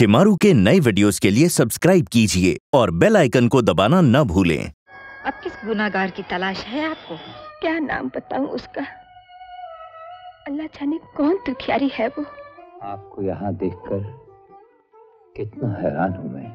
शिमारू के नए वीडियोस के लिए सब्सक्राइब कीजिए और बेल आइकन को दबाना न भूलें। अब किस गुनाहगार की तलाश है आपको? क्या नाम बताऊं उसका? अल्लाह जाने कौन दुखियारी है वो। आपको यहाँ देखकर कितना हैरान हूं मैं।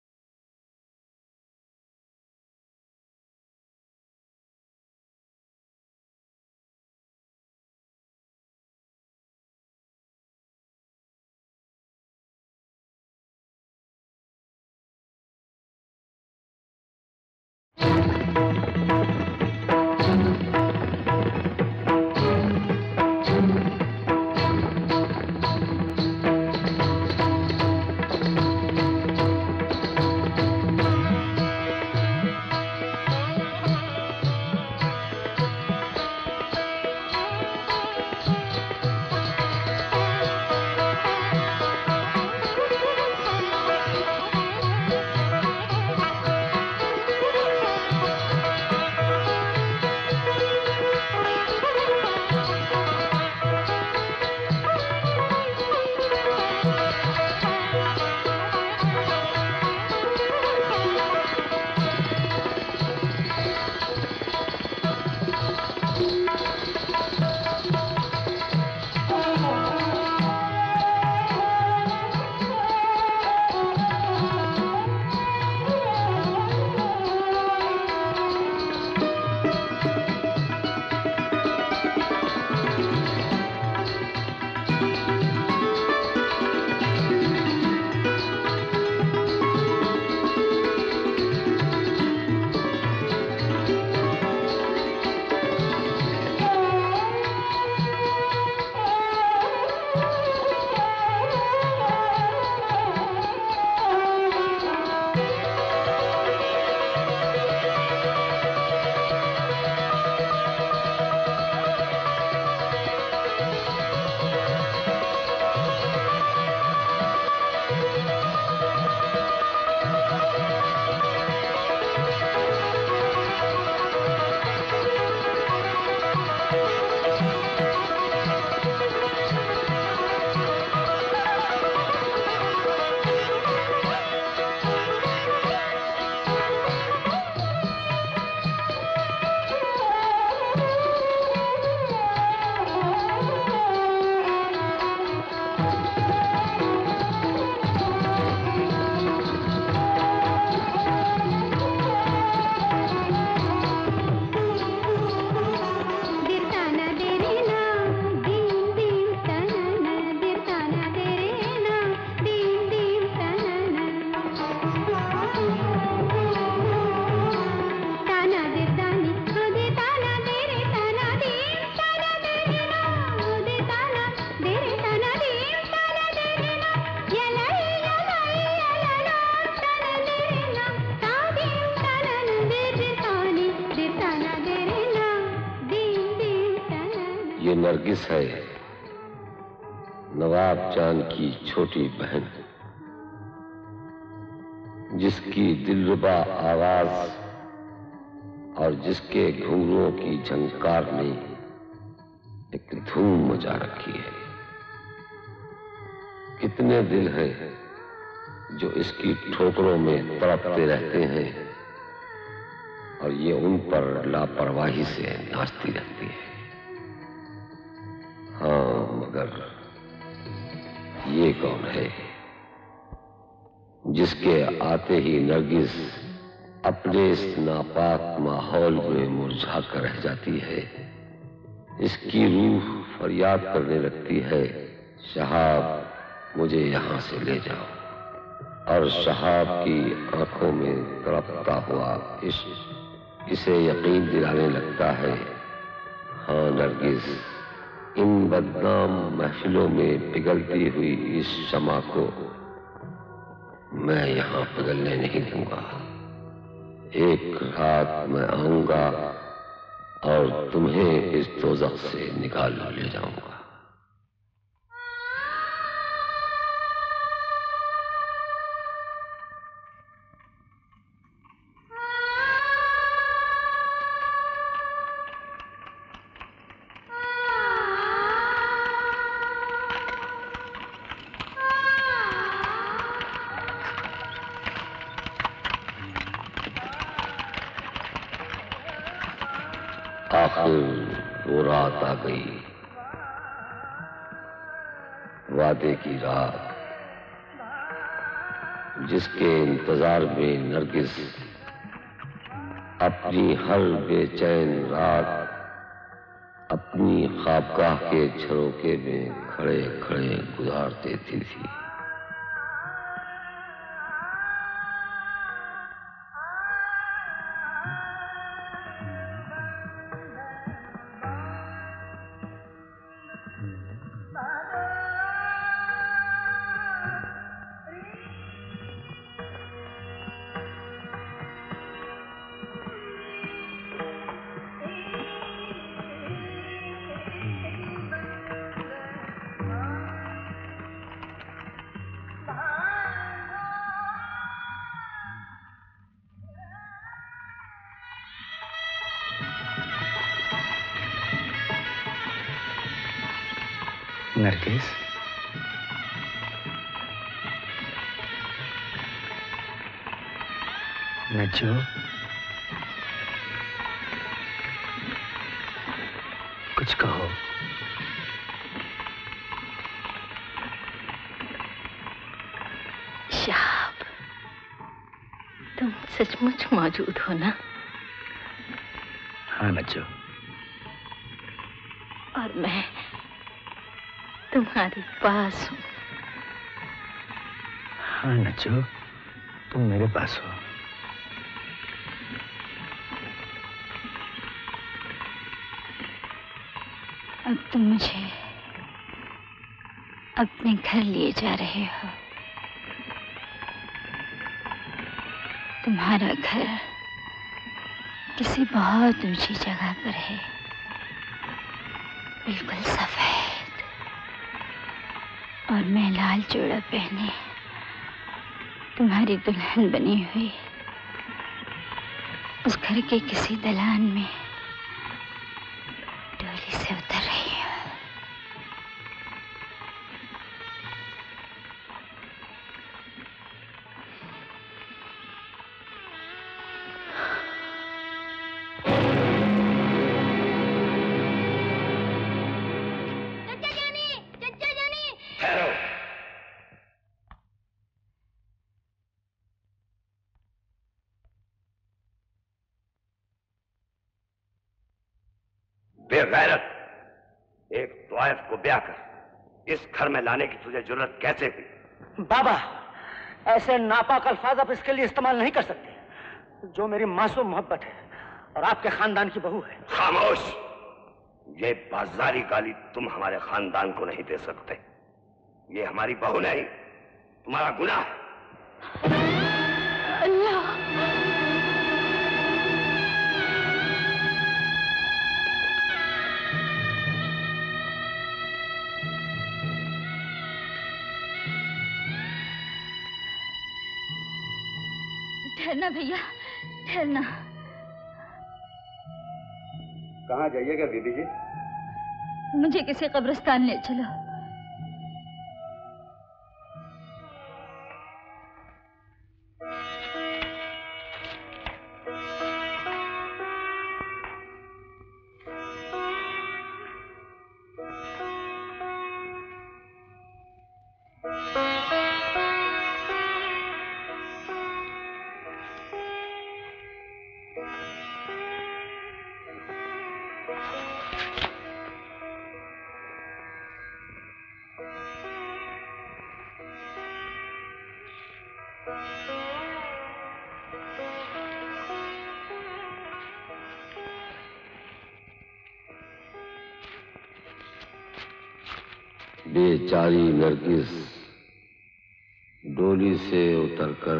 नरगिस है नवाब जान की छोटी बहन, जिसकी दिलरुबा आवाज और जिसके घुंघरुओं की झंकार ने एक धूम मचा रखी है। कितने दिल हैं जो इसकी ठोकरों में तड़पते रहते हैं और ये उन पर लापरवाही से नाचती रहती है। हाँ, मगर ये कौन है जिसके आते ही नरगिस अपने इस नापाक माहौल में मुरझा कर रह जाती है। इसकी रूह फरियाद करने लगती है, शहाब मुझे यहाँ से ले जाओ। और शहाब की आंखों में तड़पता हुआ इश्क इसे यकीन दिलाने लगता है, हाँ नरगिस, इन बदनाम महफिलों में पिघलती हुई इस शमा को मैं यहाँ पिघलने नहीं दूंगा। एक रात मैं आऊंगा और तुम्हें इस दोज़ख से निकाल ले जाऊंगा। आखिर वो रात आ गई, वादे की रात, जिसके इंतजार में नरगिस अपनी हर बेचैन रात अपनी ख्वाबगाह के झरोखे में खड़े खड़े गुजार देती थी। नरगिस, नज्जो, कुछ कहो। शाब, तुम सचमुच मौजूद हो ना? हाँ नज्जो। और मैं तुम्हारे पास हूँ। हाँ नज्जो, तुम मेरे पास हो। अब तुम मुझे अपने घर लिए जा रहे हो। तुम्हारा घर किसी बहुत ऊंची जगह पर है, बिल्कुल सफेद, और मैं लाल जोड़ा पहने तुम्हारी दुल्हन बनी हुई उस घर के किसी दलान में डोली से उतर रही हूँ। बेगैरत, एक तवाइफ को ब्याह कर इस घर में लाने की तुझे जरूरत कैसे हुई? बाबा, ऐसे नापाक अल्फाज आप इसके लिए इस्तेमाल नहीं कर सकते। जो मेरी मासूम मोहब्बत है और आपके खानदान की बहू है। खामोश! ये बाजारी गाली तुम हमारे खानदान को नहीं दे सकते। ये हमारी बहू नहीं, तुम्हारा गुनाह है। अल्लाह! ठहरना भैया, ठहरना। कहाँ जाइएगा बीबी जी? मुझे किसी कब्रिस्तान ले चलो। बेचारी नरगिस डोली से उतरकर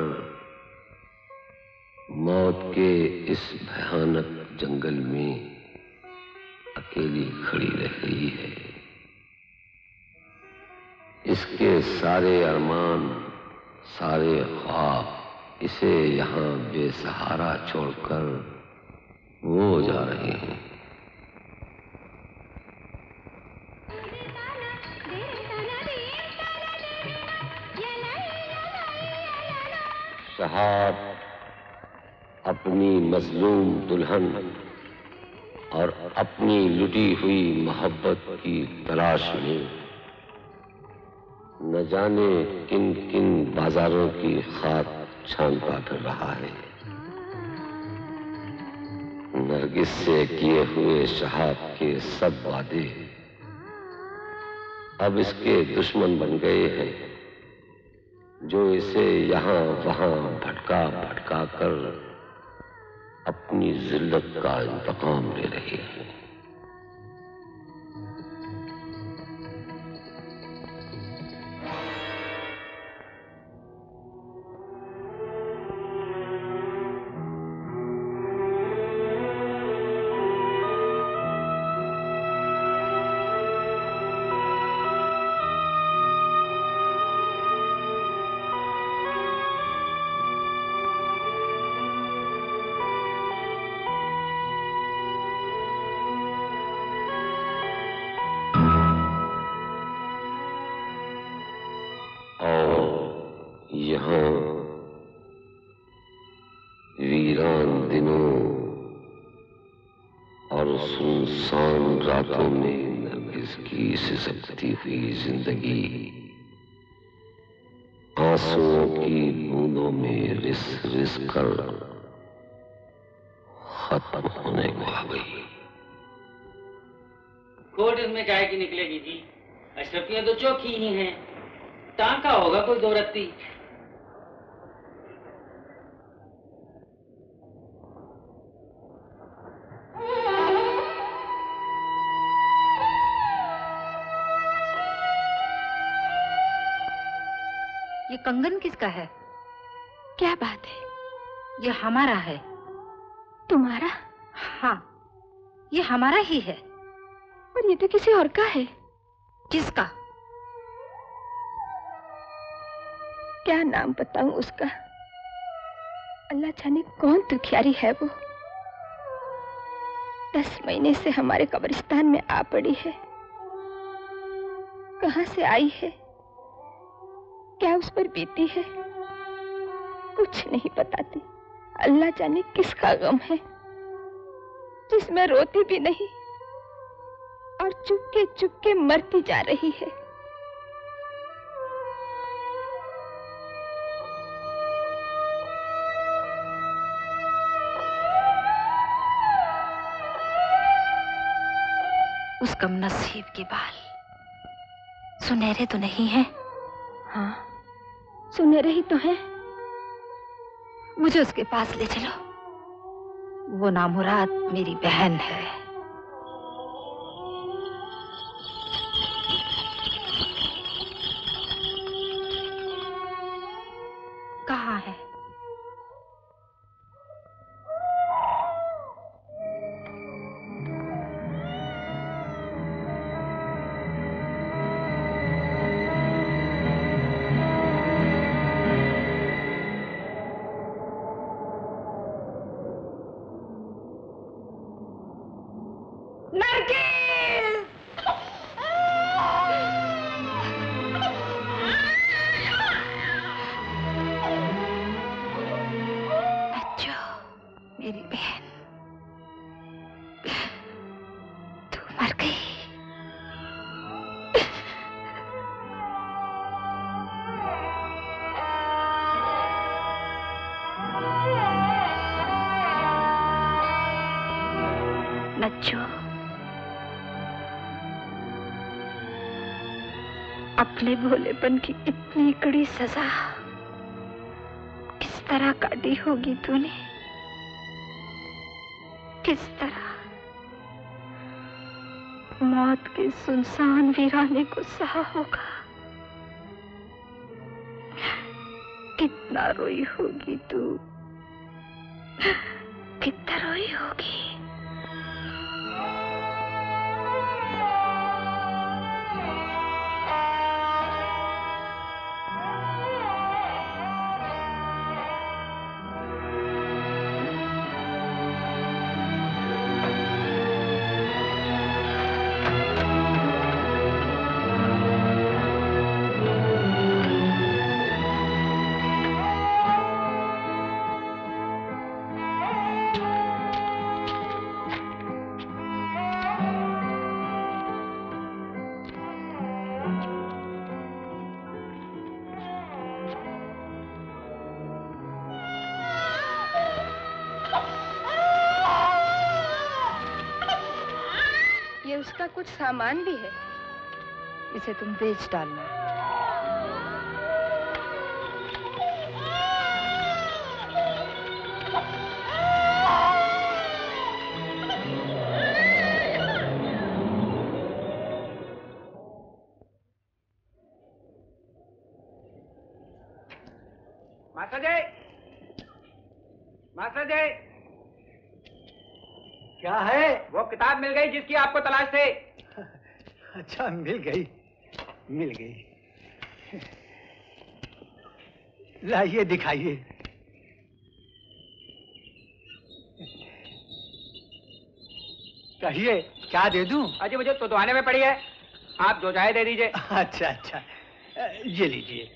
मौत के इस भयानक जंगल में अकेली खड़ी रह गई है। इसके सारे अरमान, सारे ख्वाब इसे यहाँ बेसहारा छोड़कर वो जा रहे हैं। साहब अपनी मजलूम दुल्हन और अपनी लुटी हुई मोहब्बत की तलाश में न जाने किन किन बाजारों की खाक छानता फिर रहा है। नरगिस से किए हुए शहाब के सब वादे अब इसके दुश्मन बन गए हैं, जो इसे यहाँ वहाँ भटका भटका कर अपनी जिल्लत का इंतकाम ले रहे हैं। यहाँ वीरान दिनों और सुनसान रातों में नरगिस की सिसकती हुई जिंदगी आंसुओं की बूंदों में रिस रिस कर खत्म होने को आ गई। कोर्ट इसमें काहे की निकलेगी जी? अशरफियां तो चौकी ही हैं। टांका होगा कोई दो रत्ती। ये कंगन किसका है? क्या बात है? ये हमारा है। तुम्हारा? हाँ, ये हमारा ही है। और ये तो किसी और का है। किसका? क्या नाम बताऊं उसका? अल्लाह जाने कौन दुखियारी है वो। 10 महीने से हमारे कब्रिस्तान में आ पड़ी है। कहां से आई है, क्या उस पर बीती है, कुछ नहीं बताती। अल्लाह जाने किसका गम है जिसमें रोती भी नहीं और चुपके चुपके मरती जा रही है। उस कम नसीब के बाल सुनहरे तो नहीं हैं? हाँ, सुनहरे ही तो हैं। मुझे उसके पास ले चलो। वो नामुराद मेरी बहन है। कहाँ है? मेरी बहन, तू मर गई। नच्चो, अपने भोलेपन की इतनी कड़ी सजा किस तरह काटी होगी तूने? किस तरह मौत के सुनसान वीराने को सहा होगा? कितना रोई होगी तू, कितना रोई होगी। उसका कुछ सामान भी है। इसे तुम बेच डालना। मास्टर जी, मास्टर जी, क्या है? वो किताब मिल गई जिसकी आपको तलाश थी। अच्छा, मिल गई, मिल गई। लाइए, दिखाइए। कहिए, क्या दे दूं? अजी मुझे तो दुआने में पड़ी है, आप जो चाहे दे दीजिए। अच्छा अच्छा, ये लीजिए।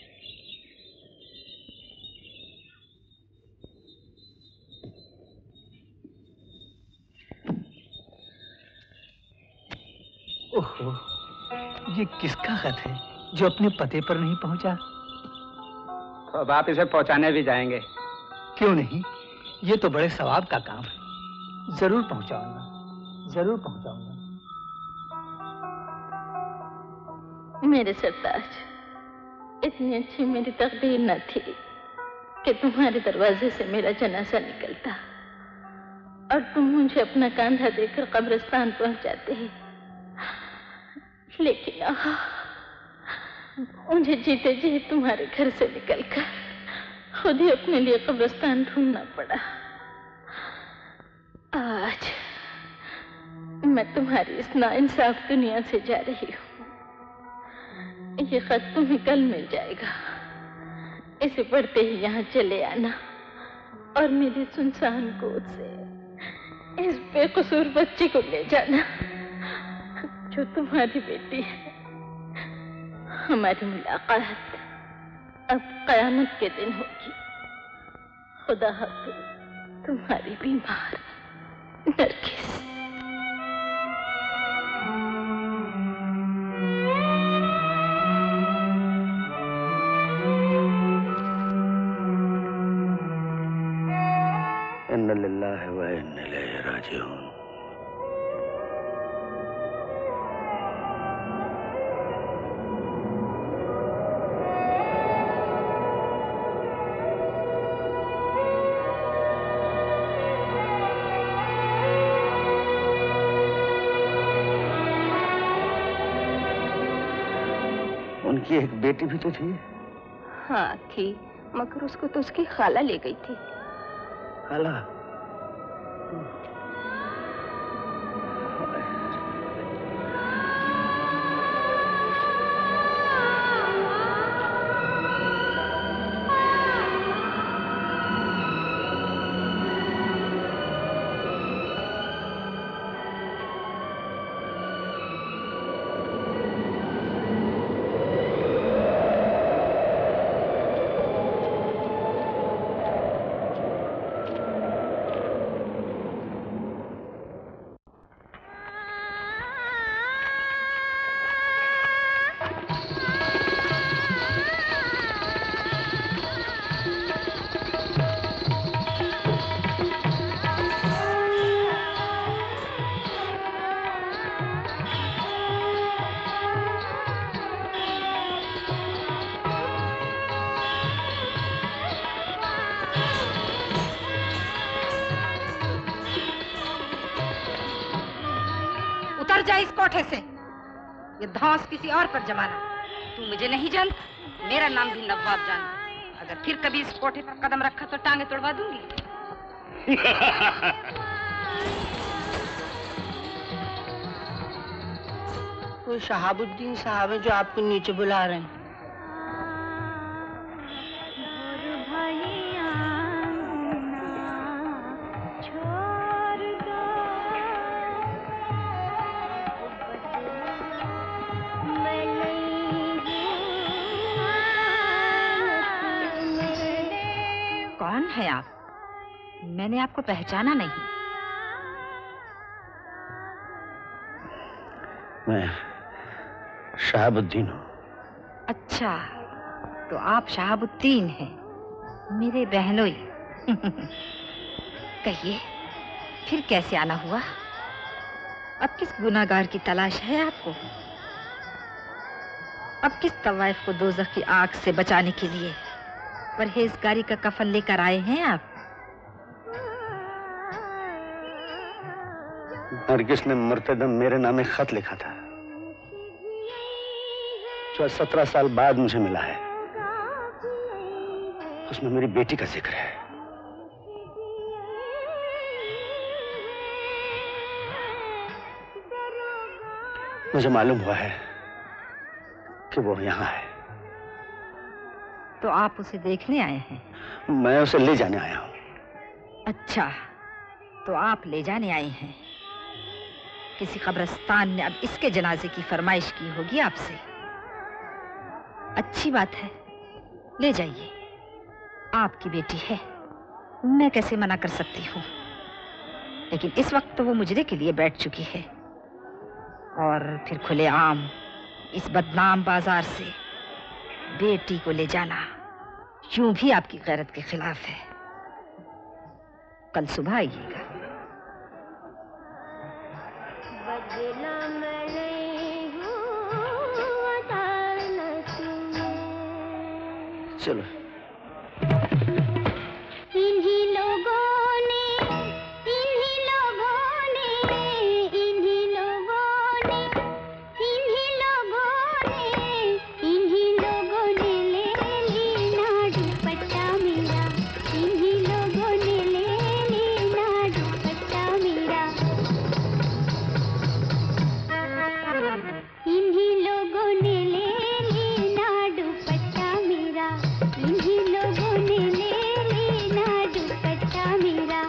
ओहो, ये किसका खत है जो अपने पते पर नहीं पहुंचा? तो अब आप इसे पहुंचाने भी जाएंगे? क्यों नहीं, ये तो बड़े सवाब का काम है। जरूर पहुंचाऊंगा, जरूर पहुंचाऊंगा। मेरे सरताज, इतनी अच्छी मेरी तकदीर न थी कि तुम्हारे दरवाजे से मेरा जनाजा निकलता और तुम मुझे अपना कंधा देकर कब्रिस्तान पहुंचाते ही। लेकिन मुझे जीते जी तुम्हारे घर से निकलकर खुद ही अपने लिए कब्रिस्तान ढूंढना पड़ा। आज मैं तुम्हारी इस नाइंसाफ दुनिया से जा रही हूँ। ये खत तुम्हें कल मिल जाएगा। इसे पढ़ते ही यहाँ चले आना और मेरी सुनसान गोद से इस बेकसूर बच्ची को ले जाना जो तुम्हारी बेटी है। हमारी मुलाकात अब कयामत के दिन होगी। खुदा हाफिज, तुम्हारी बीमार नरगिस। इन्ना लिल्लाहि व इन्ना इलैहि राजिऊन। उनकी एक बेटी भी तो थी। हाँ थी, मगर उसको तो उसकी खाला ले गई थी। खाला? इस कोठे से। ये धौंस किसी और पर जमाना। तू मुझे नहीं जानता, मेरा नाम भी नवाब जानता। अगर फिर कभी इस कोठे पर कदम रखा तो टांगे तोड़वा दूंगी। वो शहाबुद्दीन साहब है जो आपको नीचे बुला रहे हैं। कौन है आप? मैंने आपको पहचाना नहीं। मैं शहाबुद्दीन हूँ। अच्छा, तो आप शहाबुद्दीन हैं, मेरे बहनोई। कहिए, फिर कैसे आना हुआ? अब किस गुनाहगार की तलाश है आपको? अब किस तवाइफ को दोज़ख की आग से बचाने के लिए परहेजगारी का कफन लेकर आए हैं आप? नरगिस ने मरते दम मेरे नाम एक खत लिखा था जो 17 साल बाद मुझे मिला है। उसमें मेरी बेटी का जिक्र है। मुझे मालूम हुआ है कि वो यहाँ है। तो आप उसे देखने आए हैं? मैं उसे ले जाने आया हूँ। अच्छा, तो आप ले जाने आए हैं। किसी कब्रिस्तान ने अब इसके जनाजे की फरमाइश की होगी आपसे। अच्छी बात है, ले जाइए। आपकी बेटी है, मैं कैसे मना कर सकती हूँ। लेकिन इस वक्त तो वो मुजरे के लिए बैठ चुकी है, और फिर खुलेआम इस बदनाम बाजार से बेटी को ले जाना यूं भी आपकी गैरत के खिलाफ है। कल सुबह आइएगा। चलो। इन्हीं लोगों ने ले लीना दुपट्टा मेरा। इन्हीं लोगों ने ले लीना दुपट्टा मेरा। इन्हीं लोगों ने ले लीना दुपट्टा मेरा। इन्हीं लोगों ने ले लीना दुपट्टा मेरा।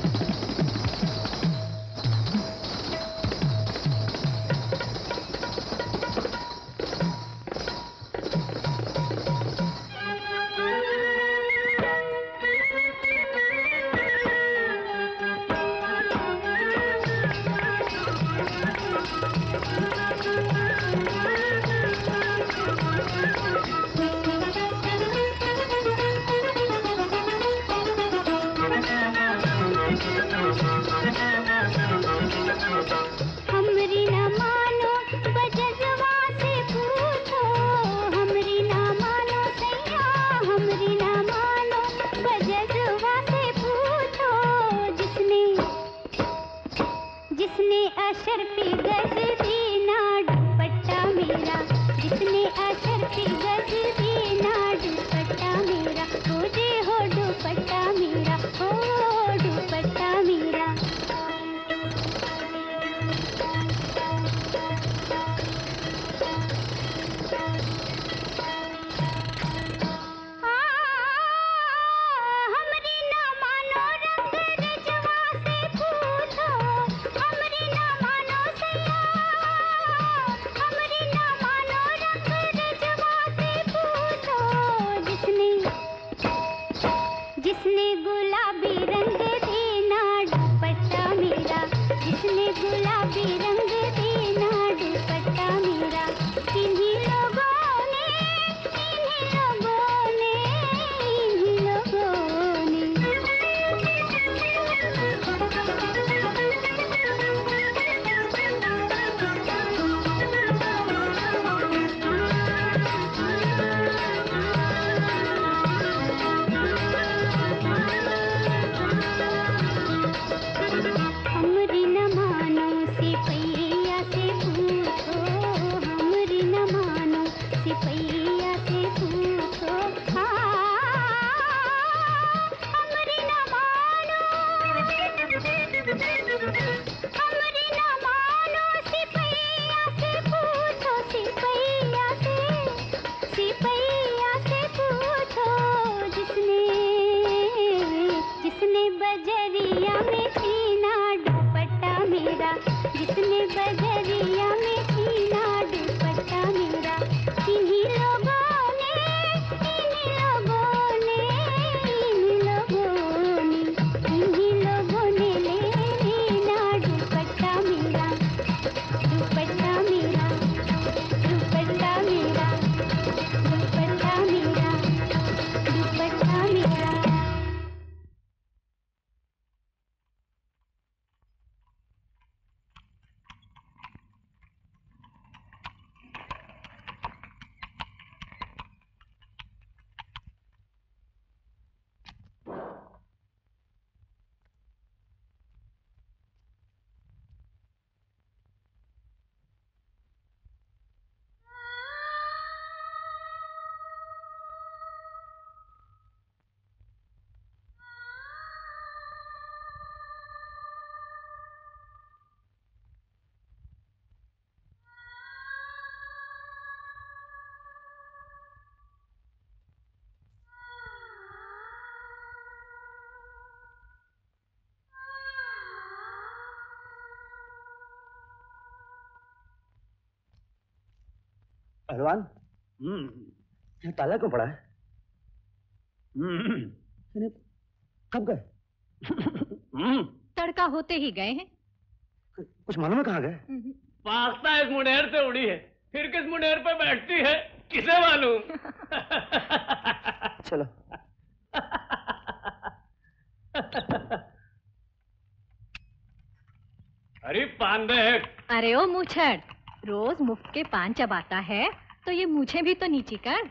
हमरी ना मानो बजजवा से पूछो। हमरी ना मानो सैया। हमरी ना मानो बजजवा से पूछो। जिसने अशरफी गज दीना दुपट्टा मेरा। जिसने अशरफी गज दीना दुपट्टा मेरा। हो जे हो दुपट्टा मेरा। हो दुपट्टा मेरा। हमरी ना मानो रंग रजवा से पूछो। हमरी ना मानो सैया। हमरी ना मानो रंग रजवा से पूछो। जिसने गुलाबी रंग देना दुपट्टा मेरा। जिसने गुलाबी रंग देना दुपट्टा मेरा। इन्हीं लोगों ने इन्हीं लोगों ने इन्हीं लोगों ने। पहलवान, ये ताला क्यों पड़ा है? यानी कब गए? तड़का होते ही गए हैं। कुछ मालूम है कहाँ गए? पास्ता इस मुंडेर से उड़ी है, फिर किस मुंडेर पे बैठती है किसे मालूम। चलो। अरे पान दे। अरे ओ मूछड़, रोज मुफ्त के पान चबाता है तो ये मूछें भी तो नीची कर।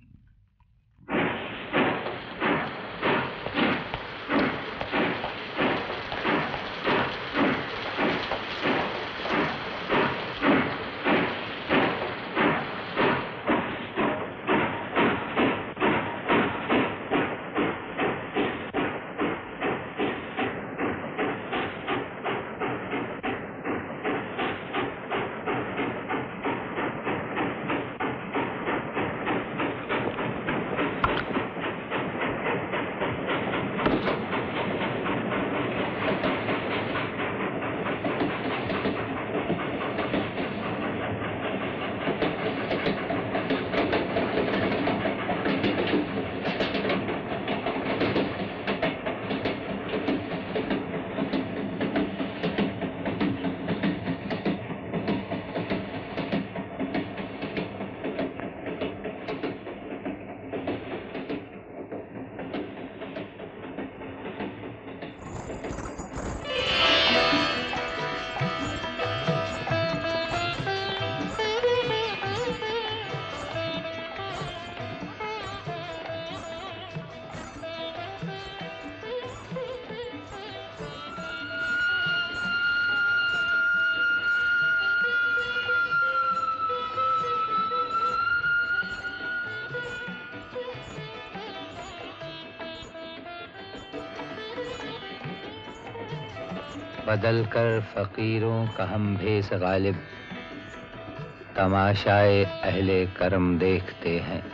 बदल कर फकीरों का हम भेस गालिब, तमाशाए अहले करम देखते हैं।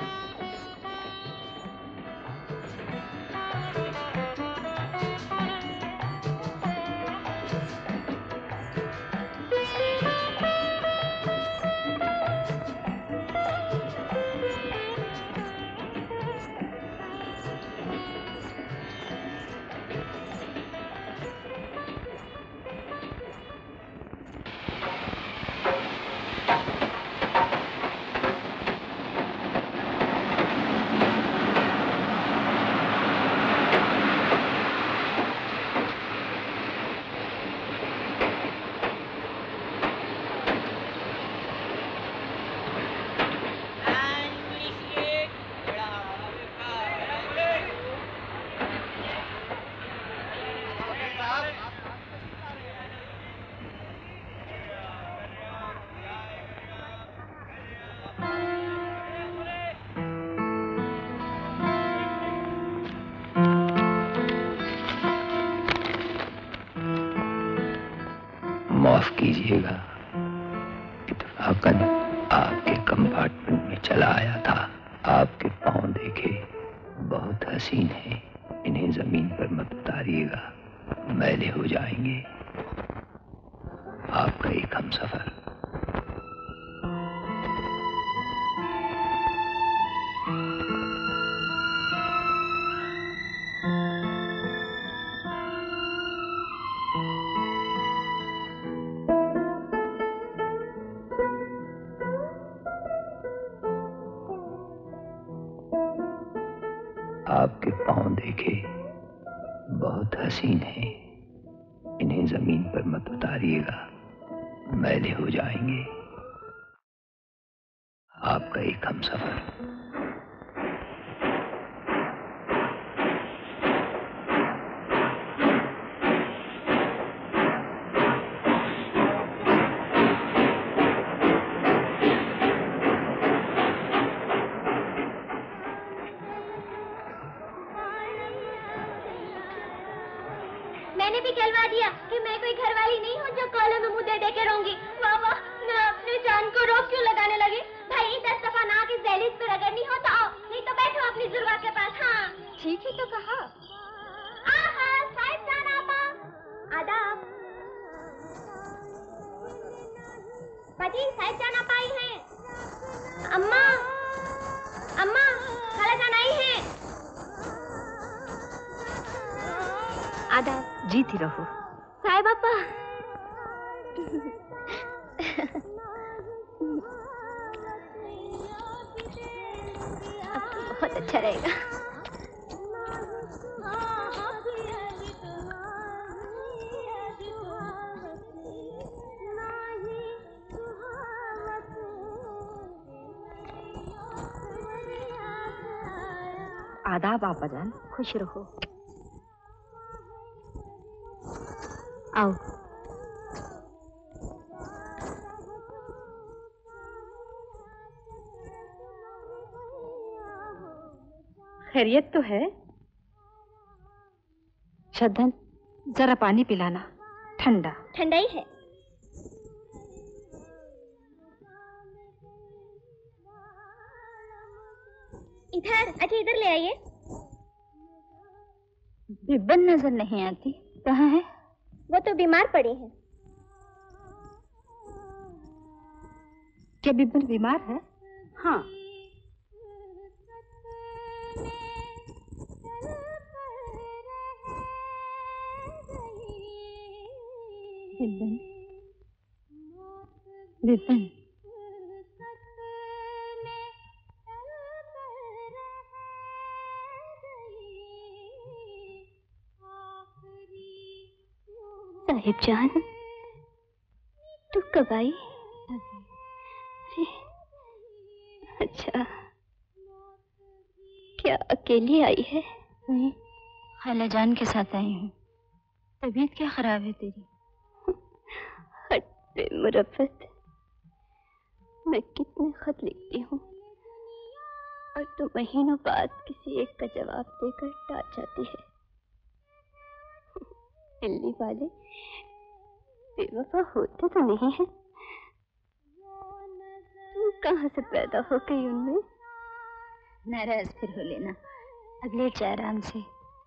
माफ कीजिएगा, इत्तफाकन आपके कंपार्टमेंट में चला आया था। आपके पांव देखे, बहुत हसीन है। इन्हें जमीन पर मत उतारिएगा, मैले हो जाएंगे। आपका एक हमसफर। आपके पांव देखे, बहुत हसीन है। इन्हें जमीन पर मत उतारिएगा, मैले हो जाएंगे। आपका एक हमसफर। मैंने भी कहलवा दिया कि मैं कोई घरवाली नहीं हूँ जो कॉलों में मुंह दे दे के रहूंगी। वाह वाह, मैं अपनी जान को रोक क्यों लगाने लगी? भाई 10 दफा ना की दहलीज पे रगड़नी हो तो आओ, नहीं तो बैठो अपनी जुर्वा के पास। हाँ ठीक ही तो कहा। साहिबजान आपा, आदाब। बाजी, साहिबजान आपा आई हैं। अम्मा, अम्मा, खालाजान आई है। आदाब। जीती रहो। साईं बापा। अब तो बहुत अच्छा रहेगा। आदाब आपाजान, खुश रहो। आओ। खैरियत तो है? शद्दन, जरा पानी पिलाना, ठंडा। ठंडा ही है। इधर, अच्छा इधर ले आइए। बिब्बन नजर नहीं आती, कहाँ है? वो तो बीमार पड़ी है। क्या बिब्बन बीमार है? हाँ। बिब्बन, बिब्बन। साहिबजान, तू कब आई? अरे, अच्छा, क्या अकेली आई है? नहीं, खालाजान के साथ आई हूँ। तबीयत क्या खराब है तेरी? हट बेमुरफ़्फ़त, मैं कितने खत लिखती हूँ और तू महीनों बाद किसी एक का जवाब देकर टाल जाती है। मिलने वाले बेवफा होते तो नहीं है। तू कहाँ से पैदा हो गई उनमें? नाराज फिर हो लेना, अब लेट जा आराम से।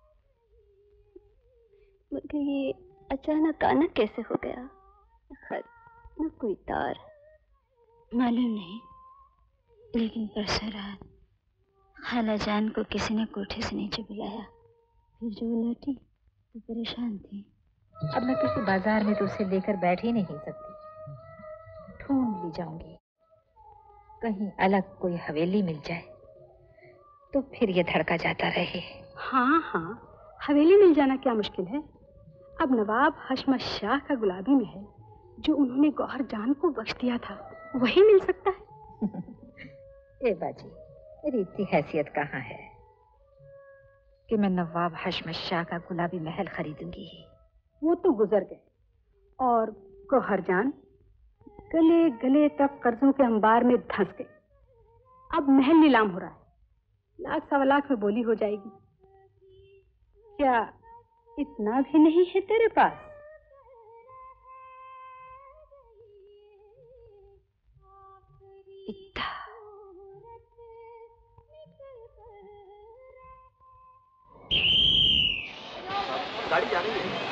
मगर ये अचानक आना कैसे हो गया? खत न कोई तार। मालूम नहीं, लेकिन परसों रात खालाजान को किसी ने कोठे से नीचे बुलाया। फिर जो लौटी तो परेशान थी। अब मैं किसी बाजार में तो उसे लेकर बैठ ही नहीं सकती। ढूंढ ली जाऊंगी, कहीं अलग कोई हवेली मिल जाए तो फिर ये धड़का जाता रहे। हाँ हाँ, हवेली मिल जाना क्या मुश्किल है। अब नवाब हशमत शाह का गुलाबी महल जो उन्होंने गौहर जान को बख्श दिया था, वही मिल सकता है। ए बाजी, मेरी इतनी हैसियत कहाँ है कि मैं नवाब हशमत शाह का गुलाबी महल खरीदूंगी। वो तो गुजर गए, और गौहर जान गले गले तक कर्जों के अंबार में धंस गए। अब महल नीलाम हो रहा है, लाख सवा लाख में बोली हो जाएगी। क्या इतना भी नहीं है तेरे पास? इतना गाड़ी जा रही है।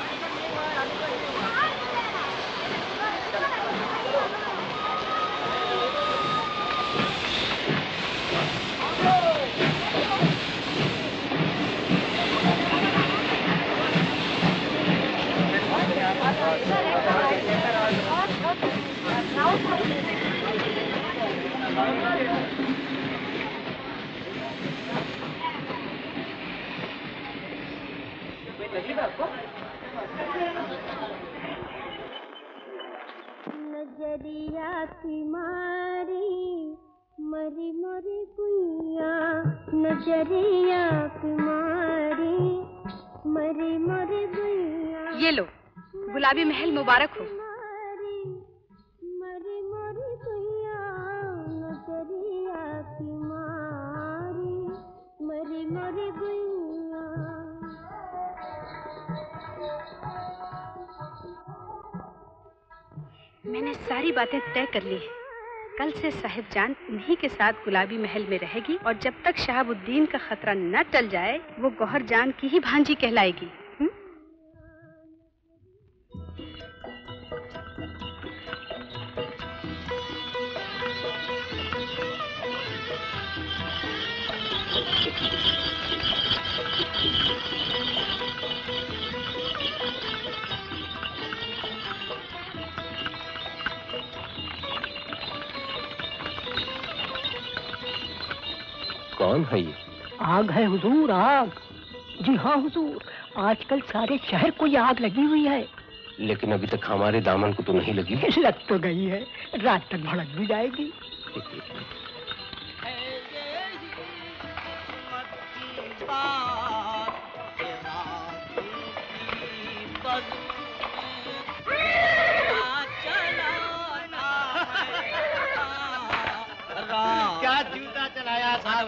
नजरिया की मारी मरी मरी गुइया, नजरिया की मारी मरी मरी गुइया। ये लो, गुलाबी महल मुबारक हो। मरी मरी गुइया, नजरिया की मारी मरी मरी गुइया। मैंने सारी बातें तय कर ली हैं। कल से साहिबजान उन्हीं के साथ गुलाबी महल में रहेगी और जब तक शहाबुद्दीन का खतरा न टल जाए वो गौहर जान की ही भांजी कहलाएगी। कौन है ये? आग है हुजूर, आग। जी हाँ हुजूर, आजकल सारे शहर को ये आग लगी हुई है। लेकिन अभी तक हमारे दामन को तो नहीं लगी। लग तो गई है, रात तक भड़क भी जाएगी। क्या जूता चलाया साहब।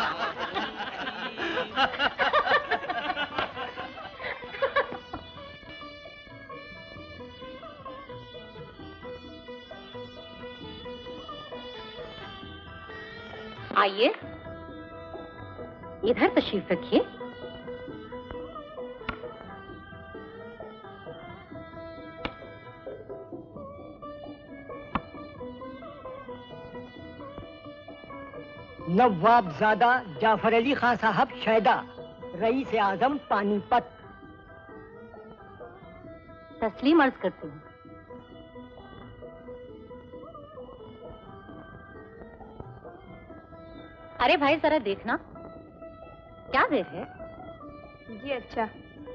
आइए, इधर तशरीफ रखिए। नवाबजादा जाफर अली खां साहब शैदा, रईस आजम पानीपत। तस्लीम अर्ज करती हूँ। अरे भाई जरा देखना, क्या देर है? जी अच्छा।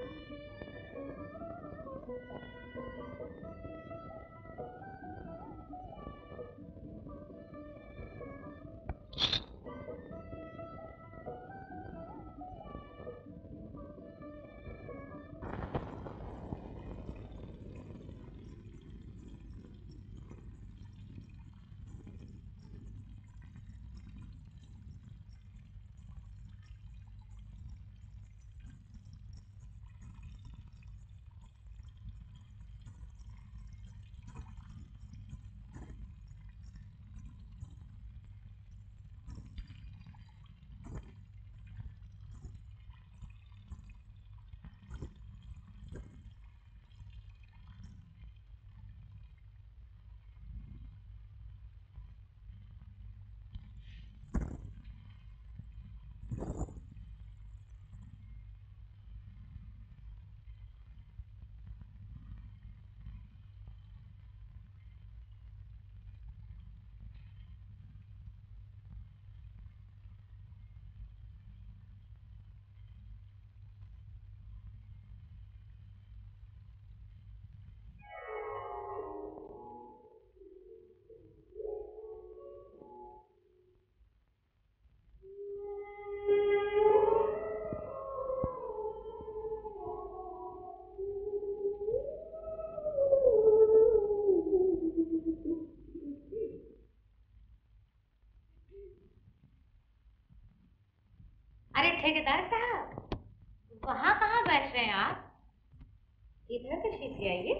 अरे ठेकेदार साहब, वहाँ कहाँ बैठ रहे हैं आप? इधर तशरीफ ले आइए।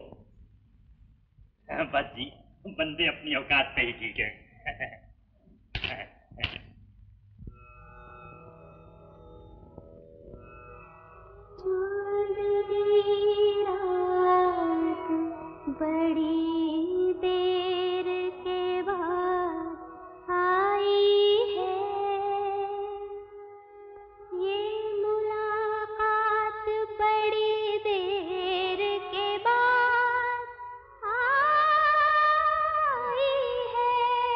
बस जी, बंदे अपनी औकात पे ही ठीक है। बड़ी देर के बाद आई है ये मुलाकात, बड़ी देर के बाद आई है।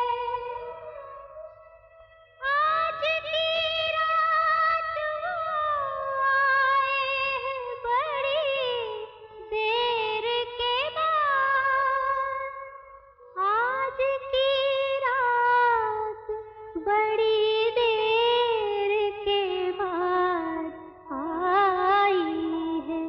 आज की रात वो आए हैं बड़ी देर के बाद। आज की रात बड़ी देर के बाद आई है।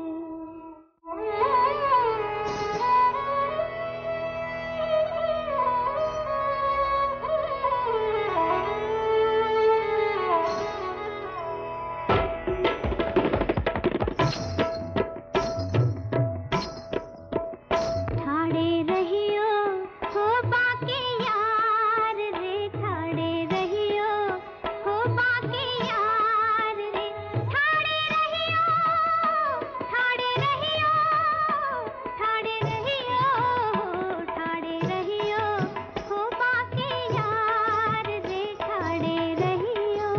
ठाड़े रहियो हो बाकी यार रे, ठाड़े रहियो हो बाकी यार रे, ठाड़े रहियो, ठाड़े रहियो, ठाड़े रहियो, ठाड़े रहियो हो बाकी यार रे, ठाड़े रहियो।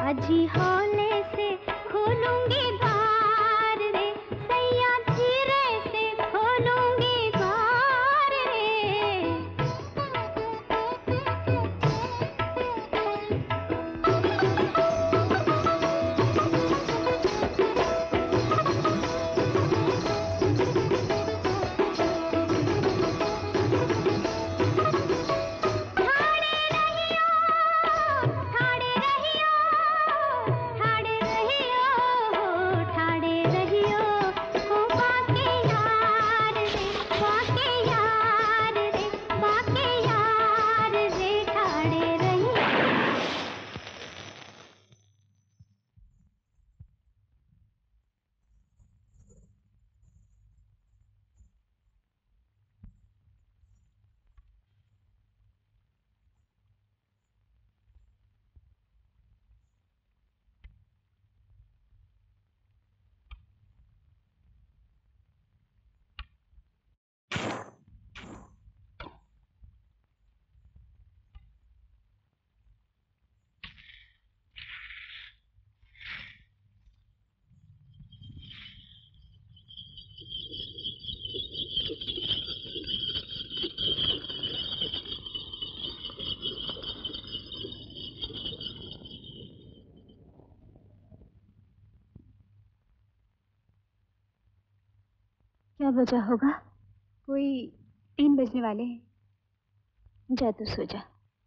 बाजी हौले से खोलूंगी द्वार रे, सैया धीरे से खोलूंगी द्वार रे। क्या वजह होगा? कोई 3 बजने वाले हैं। जा तू सो जा।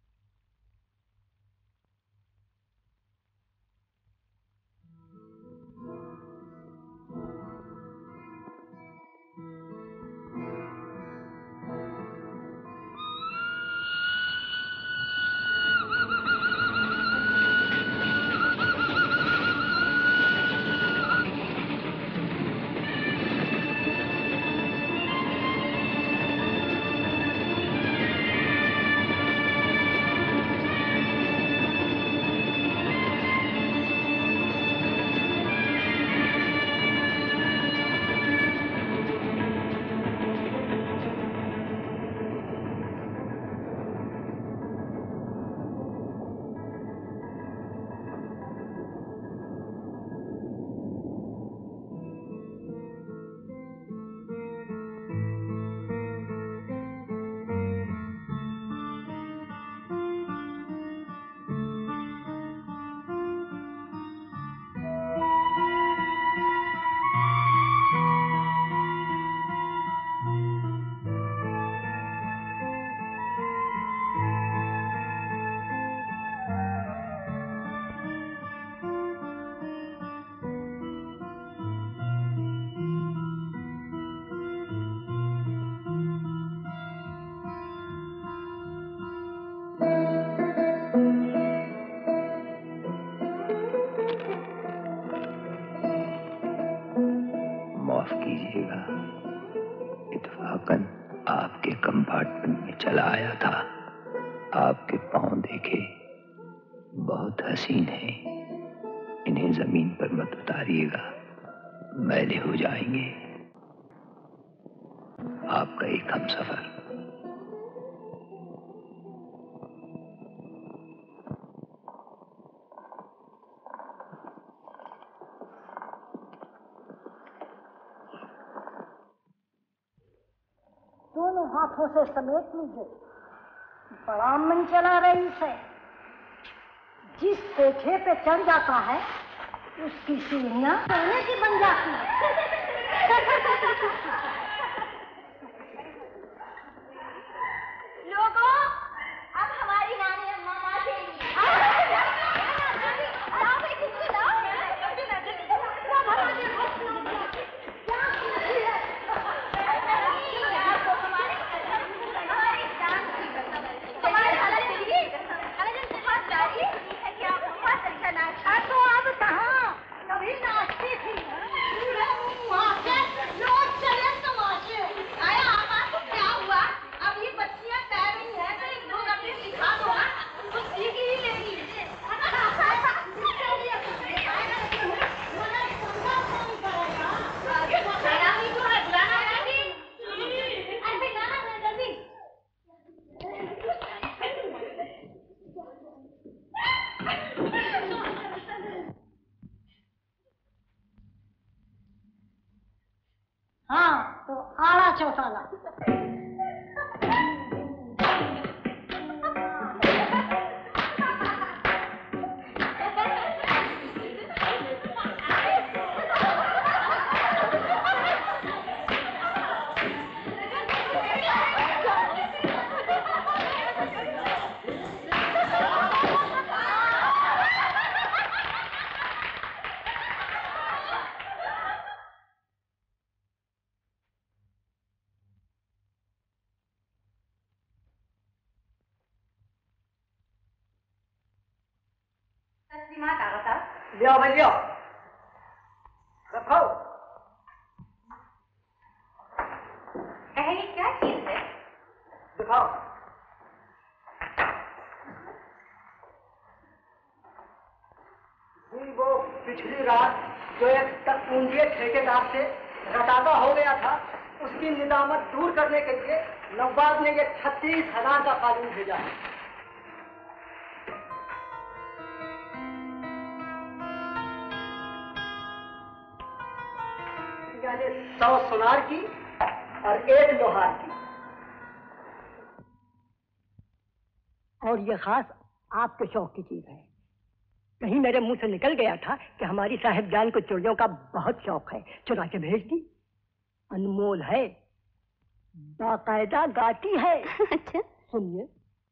माफ कीजिएगा, इत्तेफाकन आपके कंपार्टमेंट में चला आया था। आपके पांव देखे, बहुत हसीन हैं। इन्हें जमीन पर मत उतारिएगा, मैले हो जाएंगे। आपका एक हमसफर। दोनों हाथों से समेट लीजिए। बड़ा मन चला रईस है। जिस पेठे पे चढ़ जाता है उसकी सीढ़ियां सोने की बन जाती है। लोगों, अब हमारी नानी अम्मा तो अब कहाँ, कभी नाचती थी। रोज चले तुम चौटाला। लियो भाई लियो, रखो। ये क्या चीज है? दिखाओ। जी वो पिछली रात जो एक तकपूंजीय ठेकेदार से रटाता हो गया था, उसकी निदामत दूर करने के लिए नवाब ने ये 36,000 का कानून भेजा है। यानी 100 सुनार की और 1 लोहार की। और ये खास आपके शौक की चीज है। कहीं मेरे मुंह से निकल गया था कि हमारी साहिबजान को चूड़ियों का बहुत शौक है, चुरा के भेज दी। अनमोल है, बाकायदा गाती है। अच्छा सुनिए।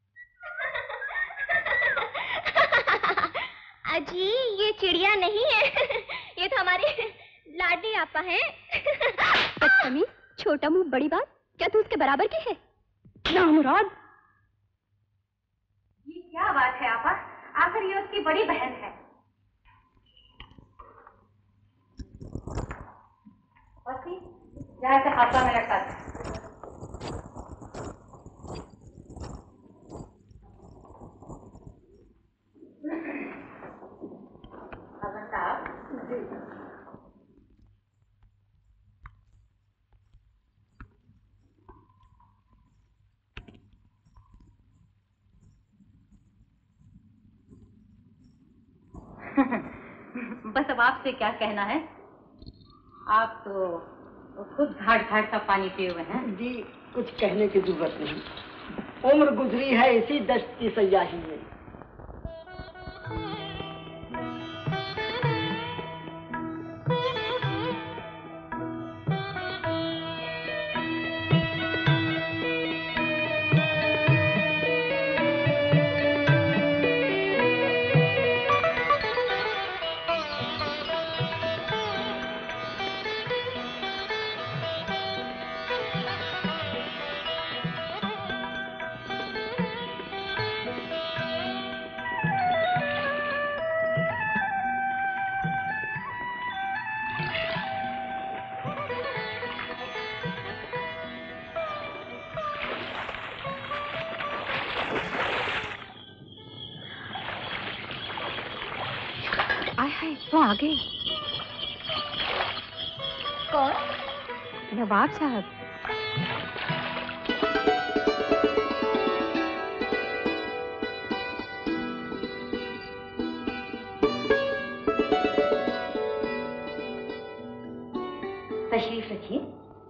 अजी ये चिड़िया नहीं है, ये तो हमारे लाडली आपा हैं। बदतमीज, छोटा मुंह बड़ी बात, क्या तू उसके बराबर की है? ना मुराद, ये क्या बात है आपा? आखिर ये उसकी बड़ी बहन है। जरा से हाथा में रखा था। बस अब आपसे क्या कहना है, आप तो खुद घाट घाट का पानी पिए हुए हैं। जी कुछ कहने की जरूरत नहीं, उम्र गुजरी है इसी दश्त की सयाही में। वो आ गए। कौन? नवाब साहब। तशरीफ रखिए।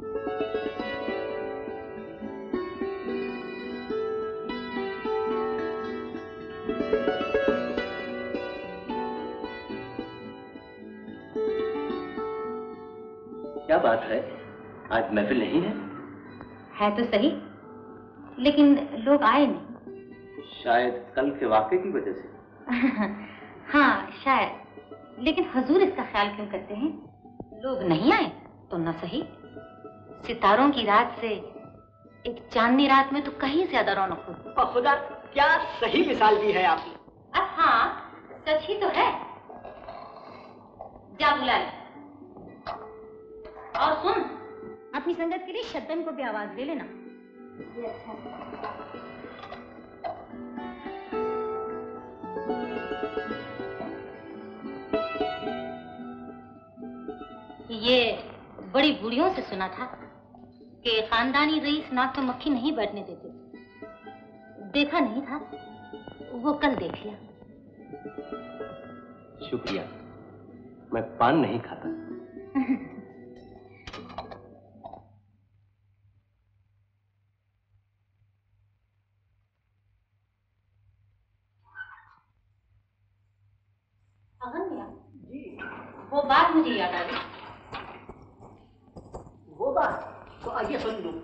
क्या बात है, आज महफिल नहीं है? है तो सही, लेकिन लोग आए नहीं। शायद कल के वाक़े की वजह से। हाँ शायद, लेकिन हुजूर इसका ख्याल क्यों करते हैं? लोग नहीं आए तो न सही, सितारों की रात से एक चांदनी रात में तो कहीं ज्यादा रौनक होती। और खुदा क्या सही मिसाल दी है आपने। अब हाँ सच ही तो है। जा बुला ले। और सुन, अपनी संगत के लिए शब्दन को भी आवाज दे लेना। ये बड़ी बूढ़ियों से सुना था कि खानदानी रईस नाक में मक्खी नहीं बैठने देते। देखा नहीं था, वो कल देख लिया। शुक्रिया, मैं पान नहीं खाता। वो बात मुझे याद आ गई। वो बात तो आइए सुन लूं।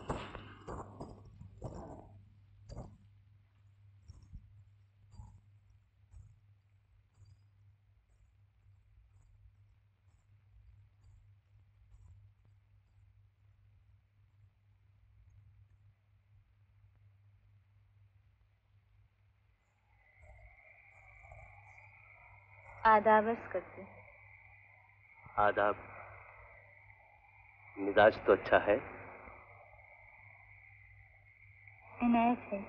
आदाब अर्ज करती हूँ। आदाब। मिजाज तो अच्छा है। इनायत है।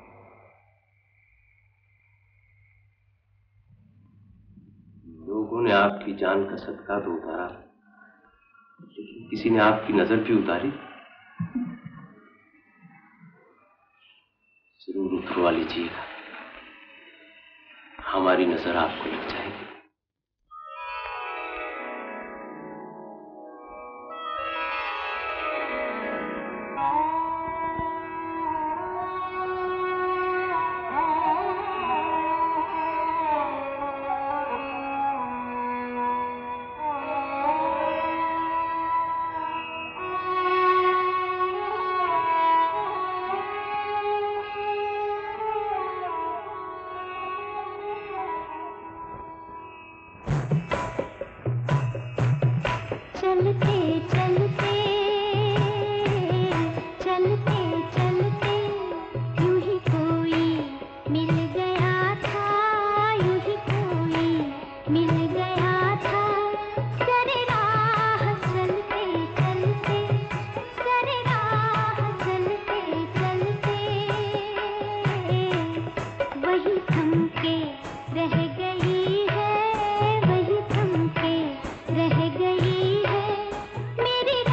लोगों ने आपकी जान का सदका तो उतारा, लेकिन किसी ने आपकी नजर भी उतारी। जरूर उतरवा लीजिएगा, हमारी नजर आपको लग जाएगी। रह गई है मेरी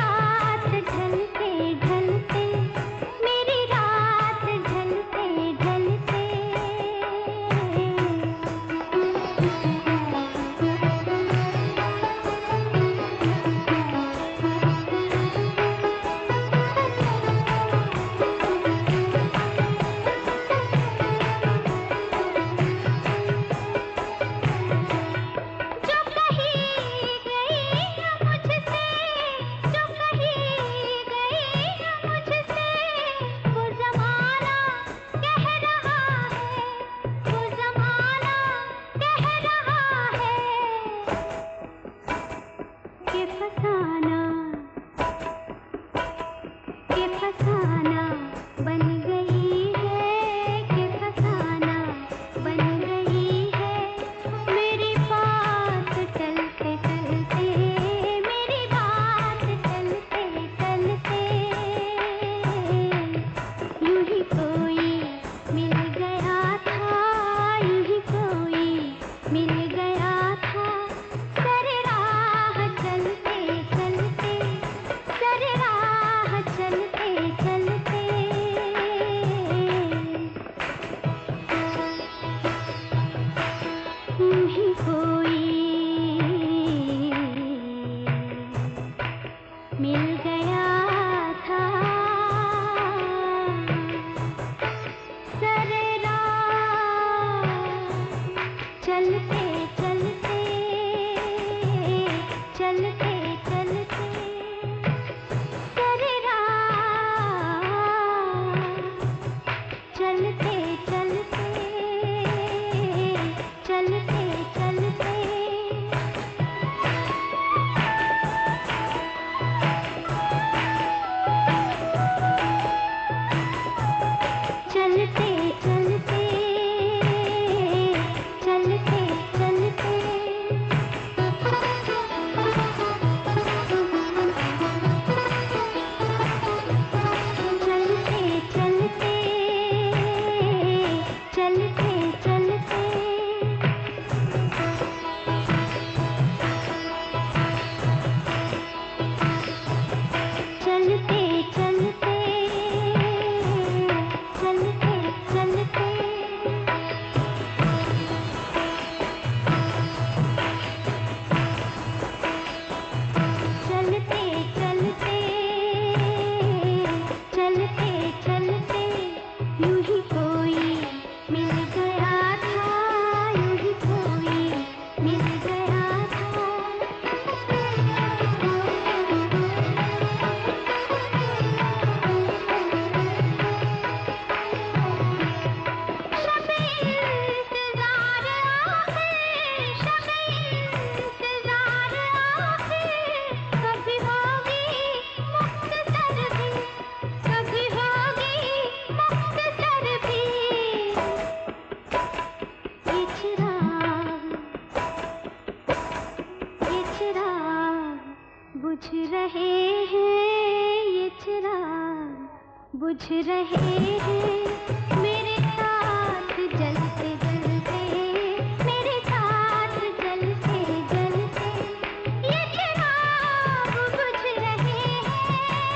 चिराग बुझ रहे हैं, ये चिराग बुझ रहे हैं मेरे साथ जलते जलते, मेरे साथ जलते जलते ये चिराग बुझ रहे हैं।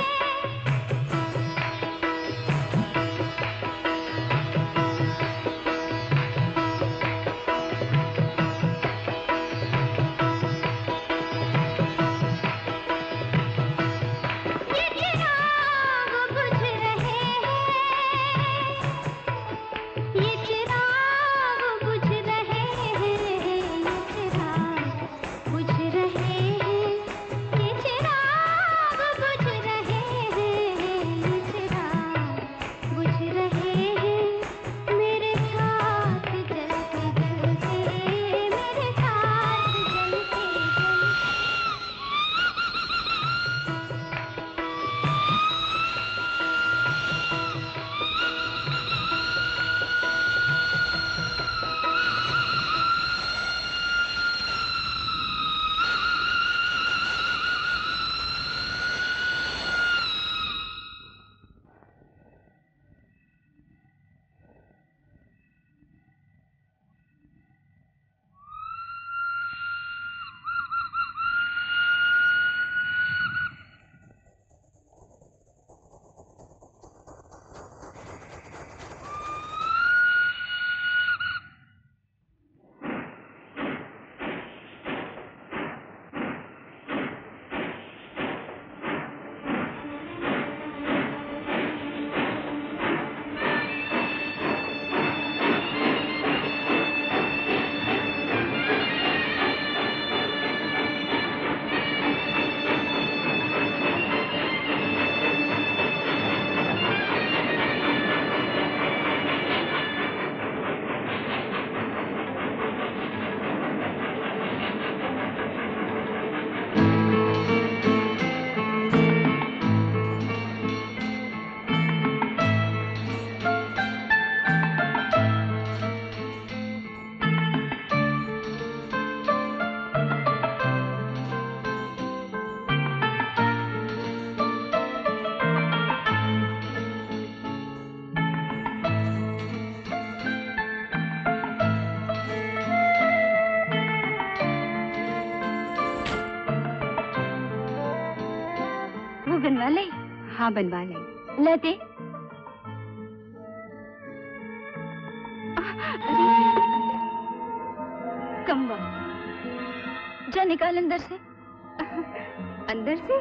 बनवा लें? हाँ बनवा लें। ला दे। कम्बा जा निकाल अंदर से। अंदर से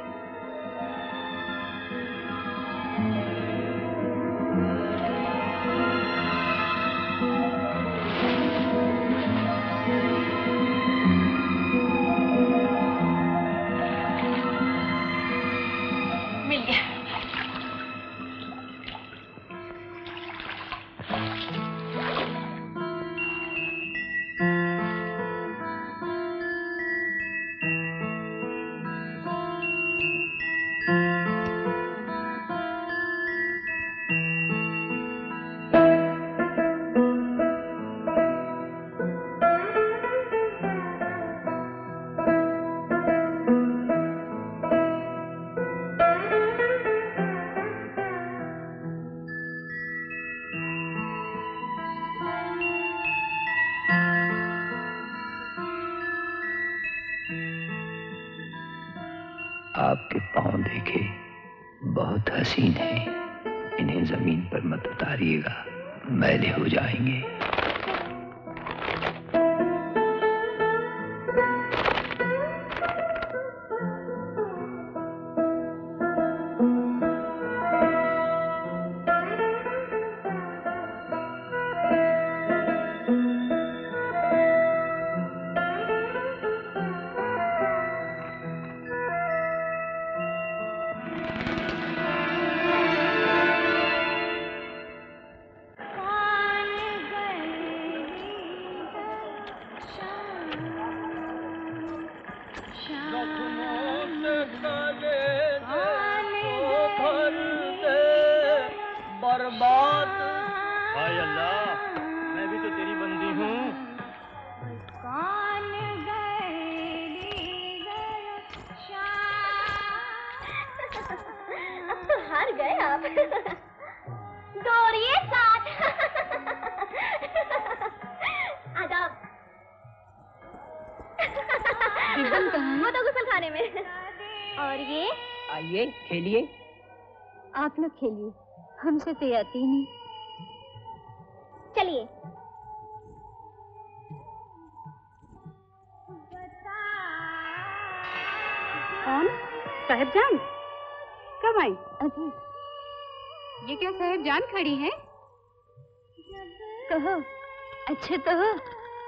आपके पांव देखे बहुत हसीन हैं, इन्हें जमीन पर मत उतारिएगा, मैले हो जाएंगे। दौड़िए साथ। आदाब। रिबन कहाँ है? वो तो गुसल खाने में। और ये? आइए खेलिए। आप लोग खेलिए, हमसे तो ये आती ही नहीं। चलिए। कौन? साहिबजान? कब आई? अभी। ये क्या साहिबजान खड़ी है? कहो, अच्छे तो हो?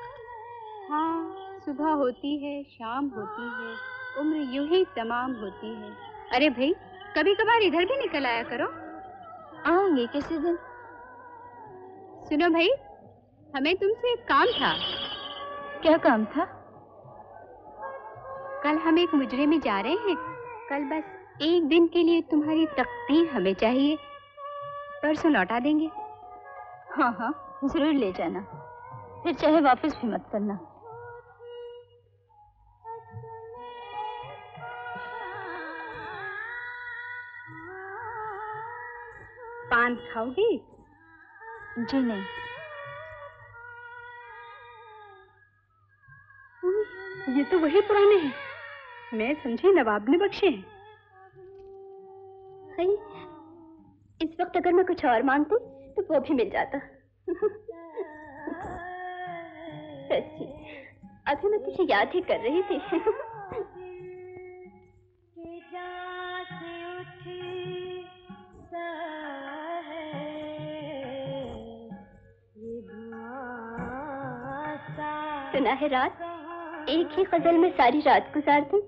हाँ, सुबह होती है, शाम होती है, उम्र यूं ही तमाम होती है। अरे भाई, कभी कभार इधर भी निकल आया करो। आऊंगी किसी दिन। सुनो भाई, हमें तुमसे एक काम था। क्या काम था? कल हम एक मुजरे में जा रहे हैं। कल बस एक दिन के लिए तुम्हारी तकदीर हमें चाहिए। परसों लौटा देंगे। हाँ हाँ, जरूर ले जाना, फिर चाहे वापस भी मत करना। पान खाओगी? जी नहीं। ये तो वही पुराने हैं। मैं समझी नवाब ने बख्शे हैं। इस वक्त अगर मैं कुछ और मांगती तो वो भी मिल जाता। सच्ची, अभी मैं तुझे याद ही कर रही थी। सुना है रात, एक ही गजल में सारी रात गुजार दी,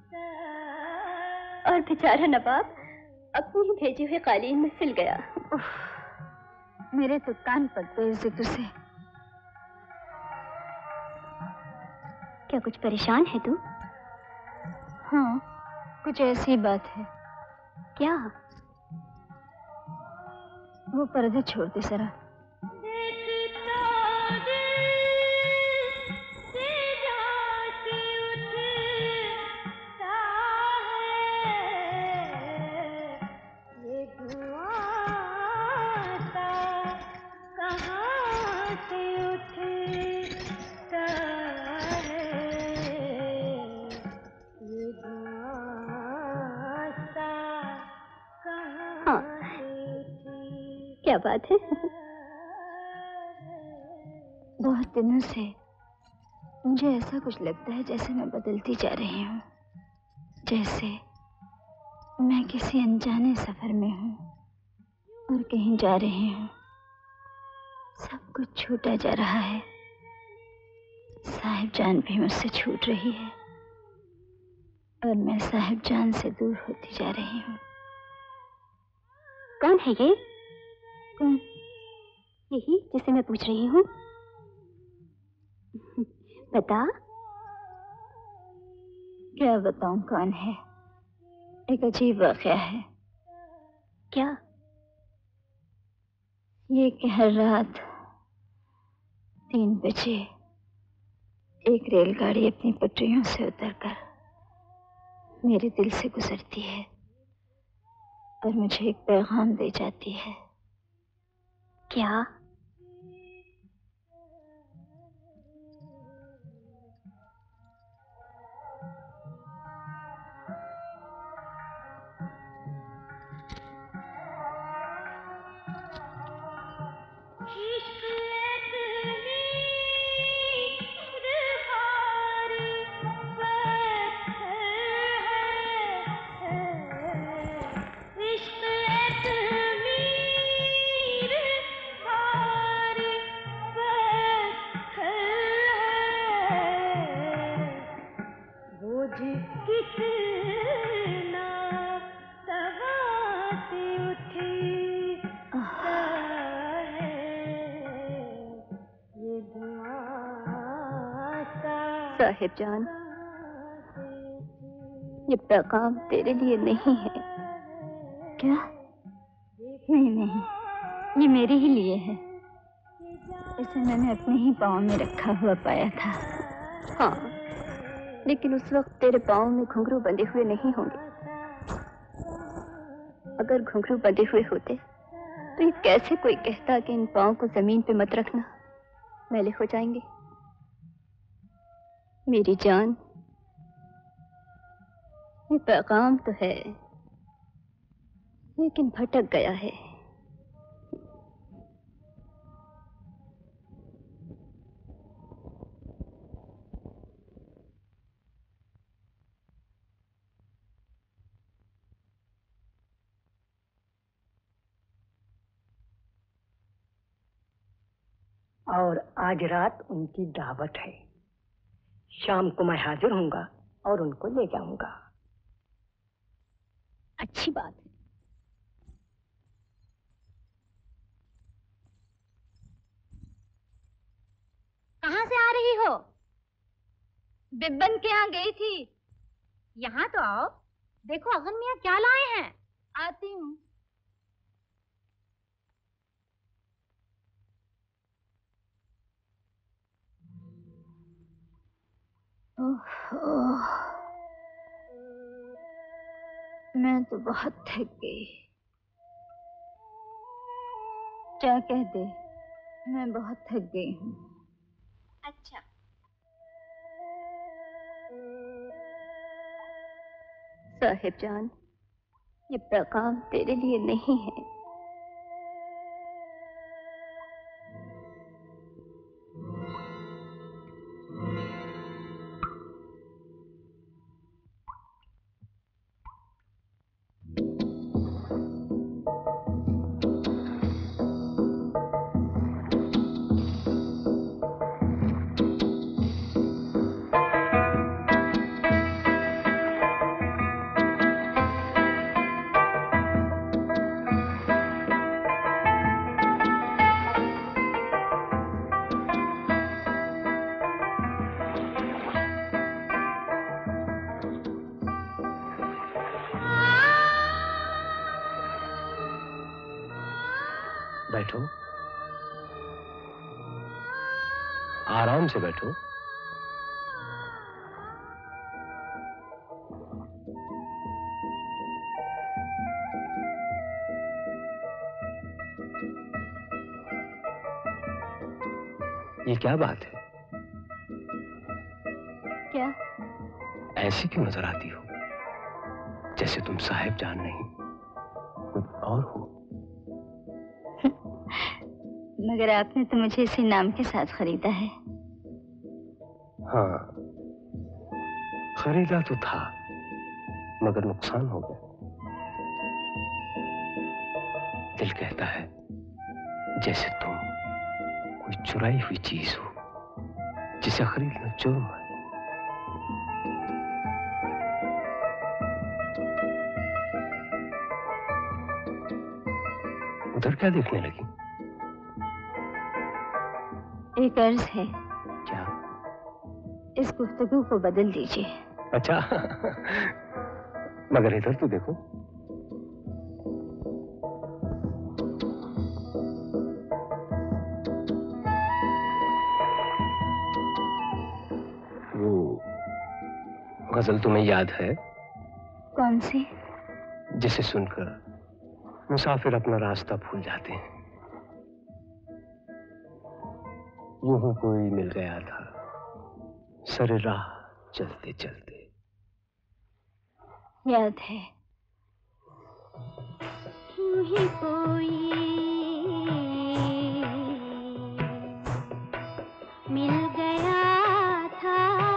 और बेचारा नवाब अपनी ही भेजी हुई कालीन में सिल गया। मेरे तो कान पक गए जिक्र से। क्या कुछ परेशान है तू? हाँ, कुछ ऐसी बात है। क्या? वो पर्दे छोड़ दे जरा। क्या बात है? बहुत दिनों से मुझे ऐसा कुछ लगता है जैसे मैं बदलती जा रही हूँ, जैसे मैं किसी अनजाने सफर में हूँ और कहीं जा रही हूँ। सब कुछ छूटा जा रहा है। साहिबजान भी मुझसे छूट रही है और मैं साहिबजान से दूर होती जा रही हूँ। कौन है ये? कौन? यही जिसे मैं पूछ रही हूँ। बता। क्या बताऊं कौन है? एक अजीब वाक़या है। क्या? ये कि हर रात 3 बजे एक रेलगाड़ी अपनी पटरियों से उतरकर मेरे दिल से गुजरती है और मुझे एक पैगाम दे जाती है। क्या? साहिबजान, ये पैगाम तेरे लिए नहीं है। क्या? नहीं नहीं, ये मेरे ही लिए है। इसे मैंने अपने ही पाँव में रखा हुआ पाया था। हाँ, लेकिन उस वक्त तेरे पाँव में घुंघरू बंधे हुए नहीं होंगे। अगर घुंघरू बंधे हुए होते तो ये कैसे कोई कहता कि इन पाँव को जमीन पे मत रखना, मैले हो जाएंगे। मेरी जान, ये पैगाम तो है लेकिन भटक गया है। और आज रात उनकी दावत है। शाम को मैं हाजिर होऊंगा और उनको ले जाऊंगा। अच्छी बात है। कहाँ से आ रही हो? बिब्बन के यहाँ गई थी। यहाँ तो आओ, देखो अगन मियाँ क्या लाए हैं। आती हूँ। मैं तो बहुत थक गई। क्या कह दे, मैं बहुत थक गई हूँ। अच्छा। साहिबजान, ये पैगाम तेरे लिए नहीं है। बैठो, आराम से बैठो। ये क्या बात है? क्या? ऐसी क्यों नजर आती हो जैसे तुम साहिबजान नहीं कुछ और हो? मगर आपने तो मुझे इसी नाम के साथ खरीदा है। हाँ, खरीदा तो था मगर नुकसान हो गया। दिल कहता है जैसे तुम कोई चुराई हुई चीज हो जिसे खरीदना जुर्म है। उधर क्या देखने लगी? एक अर्ज है। क्या? इस गुफ्तगू को बदल दीजिए। अच्छा मगर इधर तो देखो। वो गजल तुम्हें याद है? कौन सी? जिसे सुनकर मुसाफिर अपना रास्ता भूल जाते हैं। यूं ही कोई मिल गया था सरे राह चलते चलते। याद है। यूं ही कोई मिल गया था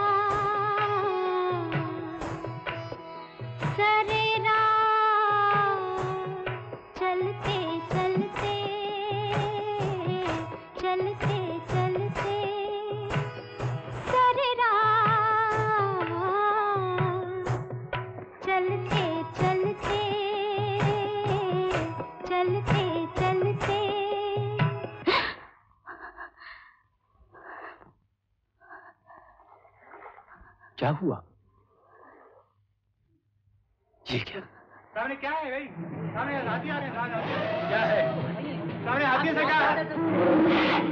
सरे राह चलते चलते चलते चलते सरे राह चलते चलते चलते चलते। क्या हुआ? ये क्या? सामने क्या है भाई? सामने हाथी आ रहे हैं। क्या है? सामने हाथी से क्या है?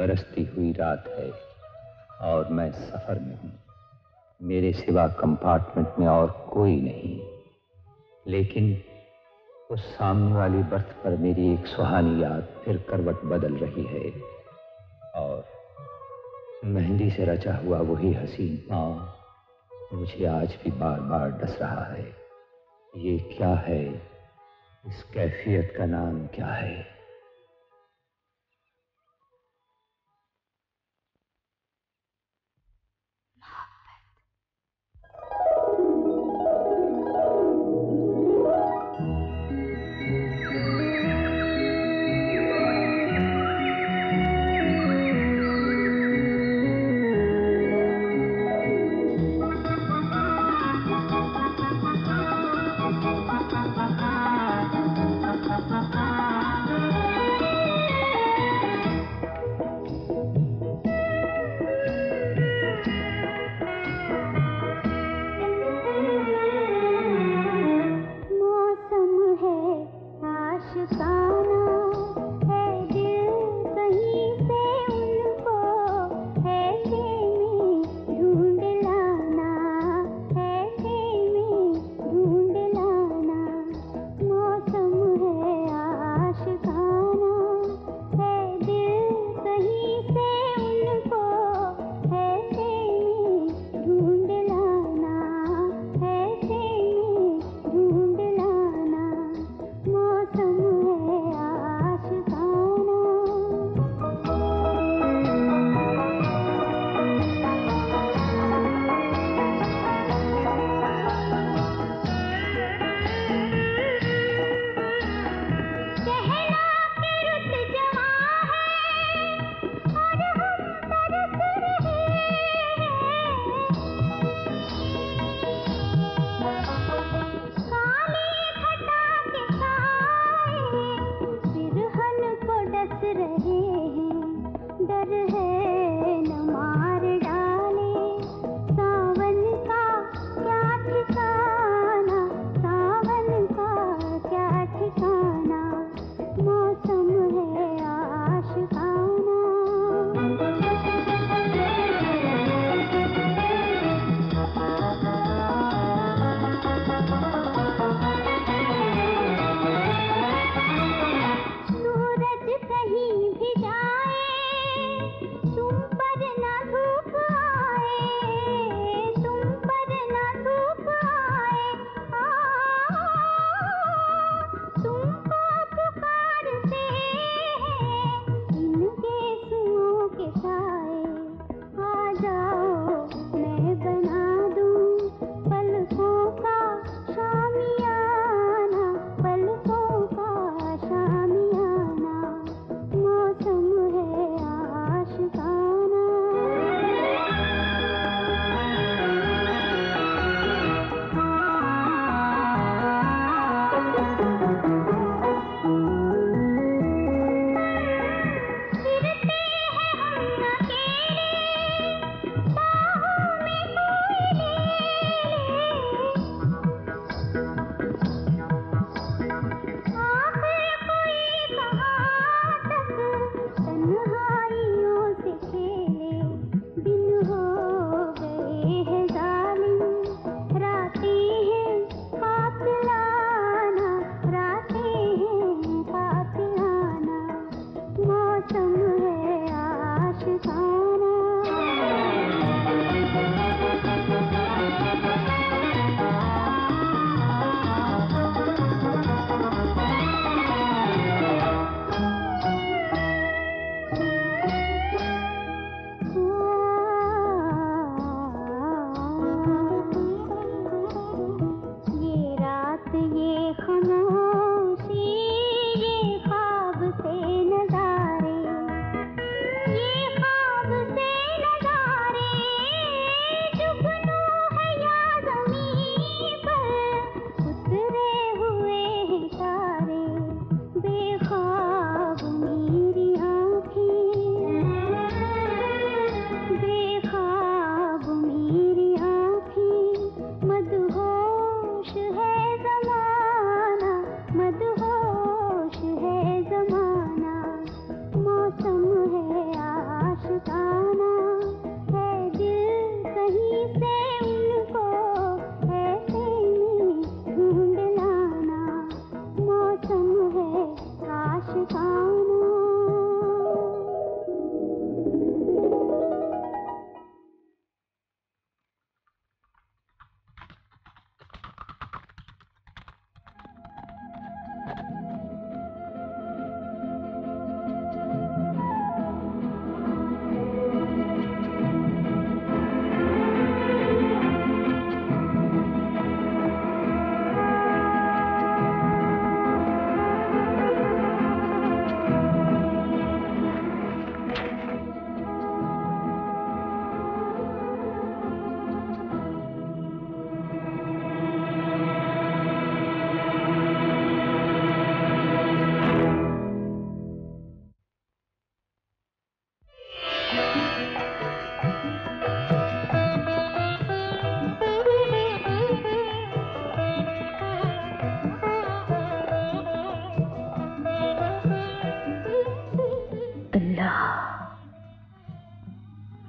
बरसती हुई रात है और मैं सफर में हूँ। मेरे सिवा कंपार्टमेंट में और कोई नहीं, लेकिन उस सामने वाली बर्थ पर मेरी एक सुहानी याद फिर करवट बदल रही है और मेहंदी से रचा हुआ वही हसीन पाँव मुझे आज भी बार बार डस रहा है। ये क्या है? इस कैफियत का नाम क्या है?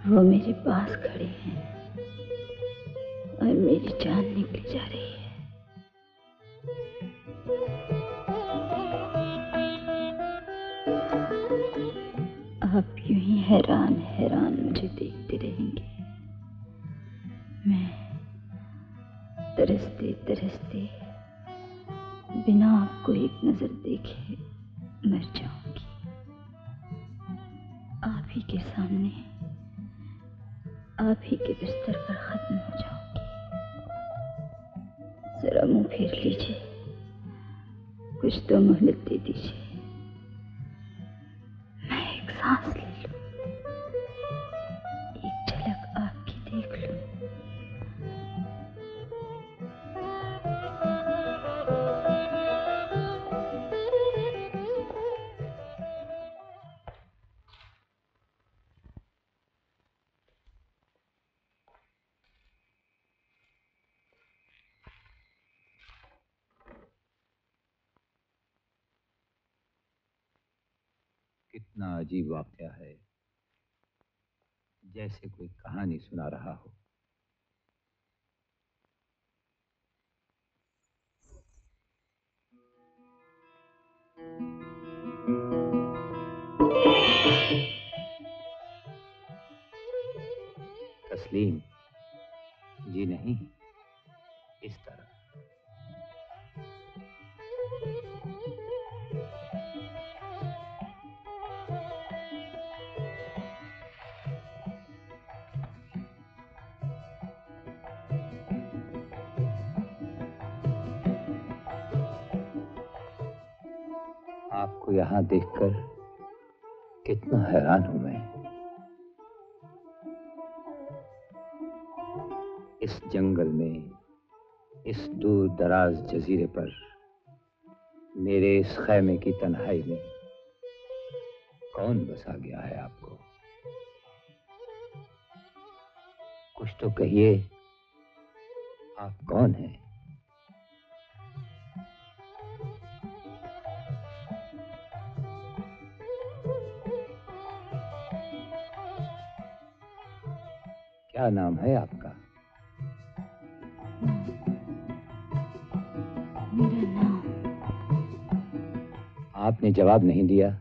वो मेरे पास खड़े हैं और मेरी जान निकली जा रही है। आप यूं ही हैरान हैरान मुझे देखते रहेंगे। मैं तरसते तरसते बिना आपको एक नजर देखे मर जाऊंगी। आप ही के सामने, आप ही के बिस्तर पर खत्म हो जाऊंगी। जरा मुंह फेर लीजिए, कुछ तो मोहलत दे दीजिए, मैं एक सांस ले लूं, एक झलक आपकी देख लूं। कितना अजीब वाकया है, जैसे कोई कहानी सुना रहा हो। तस्लीम जी नहीं, इस तरह। आपको यहाँ देखकर कितना हैरान हूं मैं। इस जंगल में, इस दूर दराज जजीरे पर, मेरे इस खैमे की तन्हाई में कौन बसा गया है आपको? कुछ तो कहिए, आप कौन हैं? क्या नाम है आपका? मेरा नाम। आपने जवाब नहीं दिया।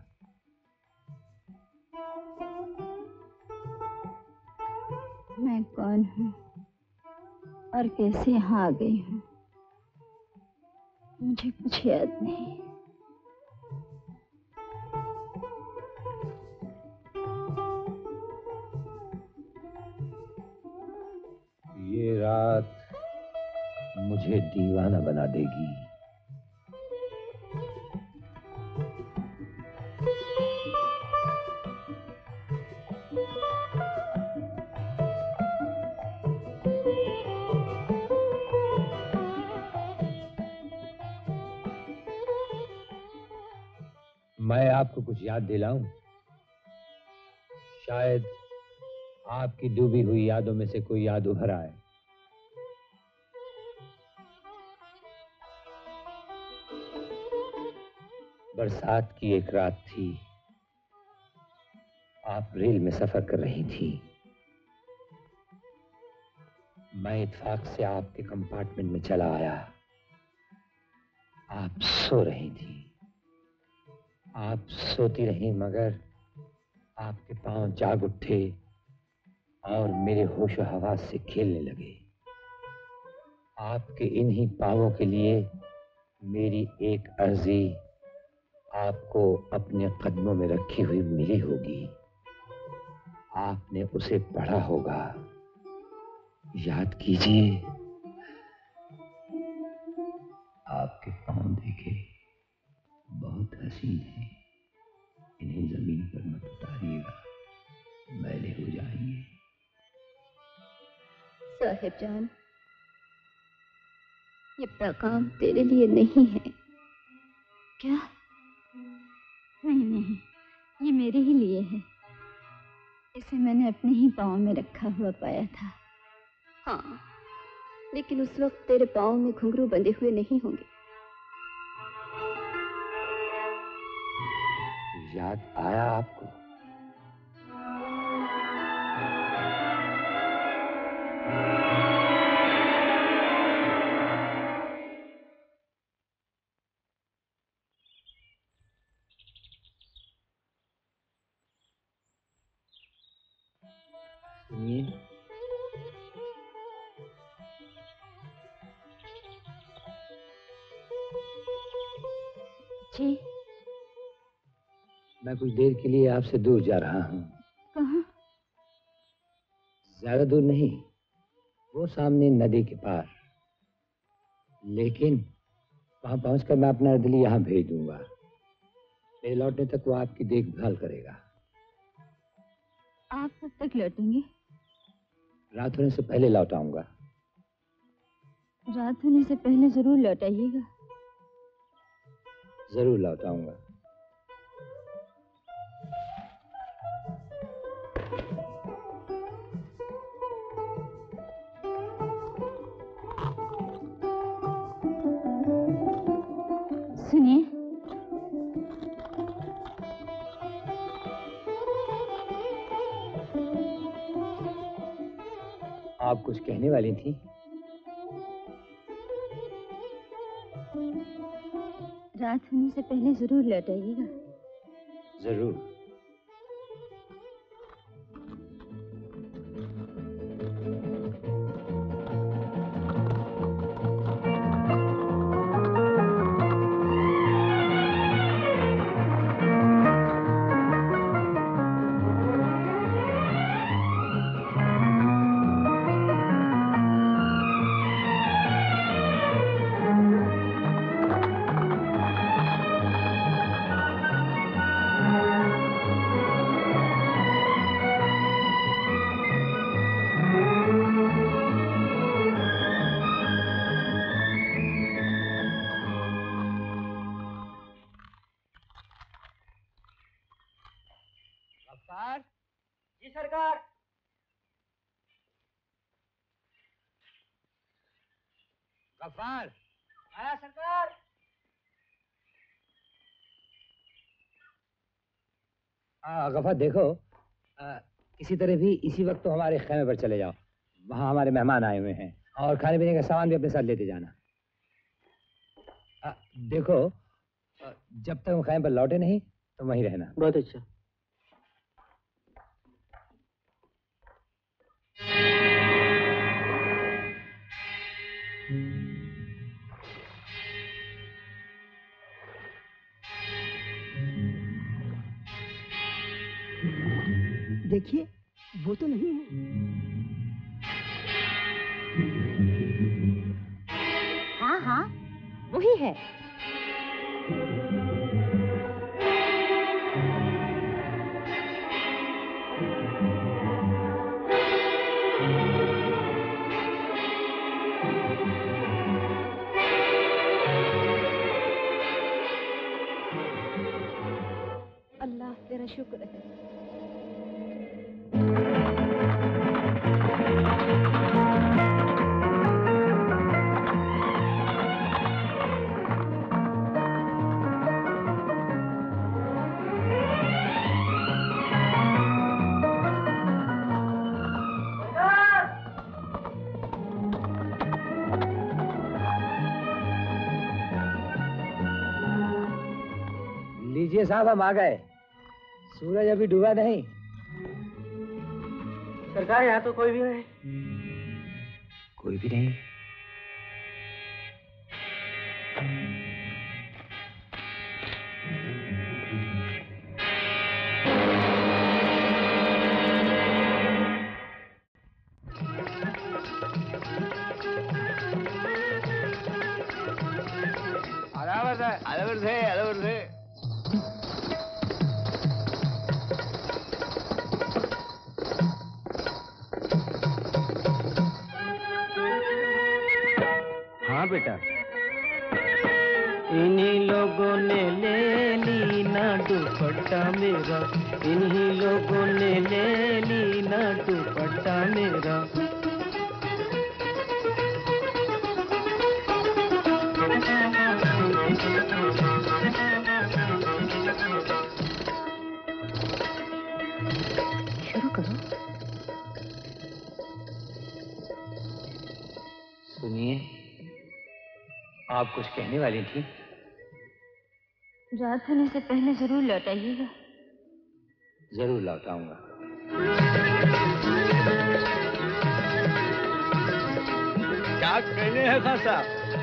मैं कौन हूँ और कैसे यहाँ आ गई हूँ, मुझे कुछ याद नहीं। ये रात मुझे दीवाना बना देगी। मैं आपको कुछ याद दिलाऊं? शायद आपकी डूबी हुई यादों में से कोई याद उभर आए। बरसात की एक रात थी, आप रेल में सफर कर रही थी। मैं इत्तेफाक से आपके कंपार्टमेंट में चला आया। आप सो रही थी। आप सोती रही, मगर आपके पांव जाग उठे और मेरे होशो हवास से खेलने लगे। आपके इन्हीं पांवों के लिए मेरी एक अर्जी आपको अपने कदमों में रखी हुई मिली होगी। आपने उसे पढ़ा होगा, याद कीजिए। आपके पांव देखे, बहुत हसीन है। इन्हें जमीन पर मत उतारिएगा, मैले हो जाएंगे। साहिबजान, ये पैगाम तेरे लिए नहीं है। क्या? नहीं नहीं, ये मेरे ही लिए है। इसे मैंने अपने ही पाँव में रखा हुआ पाया था। हाँ, लेकिन उस वक्त तेरे पाँव में घुंघरू बंधे हुए नहीं होंगे। याद आया आपको? सुनिए, जी। मैं कुछ देर के लिए आपसे दूर जा रहा हूँ। कहाँ? ज्यादा दूर नहीं, वो सामने नदी के पार। लेकिन वहां पहुंचकर मैं अपना दिली यहाँ भेज दूंगा। मेरे लौटने तक वो आपकी देखभाल करेगा। आप कब तक लौटेंगे? रात होने से पहले लौट आऊंगा। रात होने से पहले जरूर लौट आइएगा। जरूर लौट आऊंगा। सुनिए, आप कुछ कहने वाली थी? रात होने से पहले जरूर लौट आइएगा। जरूर। जी सरकार। गफ्फार। आया सरकार। गफ्फार देखो, किसी तरह भी इसी वक्त तो हमारे खेमे पर चले जाओ। वहाँ हमारे मेहमान आए हुए हैं और खाने पीने का सामान भी अपने साथ लेते जाना। देखो, जब तक हम खेमे पर लौटे नहीं तो वहीं रहना। बहुत अच्छा। देखिए, वो तो नहीं है। हाँ हाँ, वही है। अल्लाह तेरा शुक्र है। लीजिए साहब, हम आ गए। सूरज अभी डूबा नहीं। सरकार, यहाँ तो कोई भी नहीं। कोई भी नहीं। हाँ बेटा। इन्हीं लोगों ने ले ली ना दुपट्टा मेरा, इन्हीं लोगों ने ले ली ना दुपट्टा मेरा। शुरू करो। सुनिए, आप कुछ कहने वाली थी? रात होने से पहले जरूर लौट आइएगा। जरूर लौट आऊंगा। क्या कहने हैं खान साहब?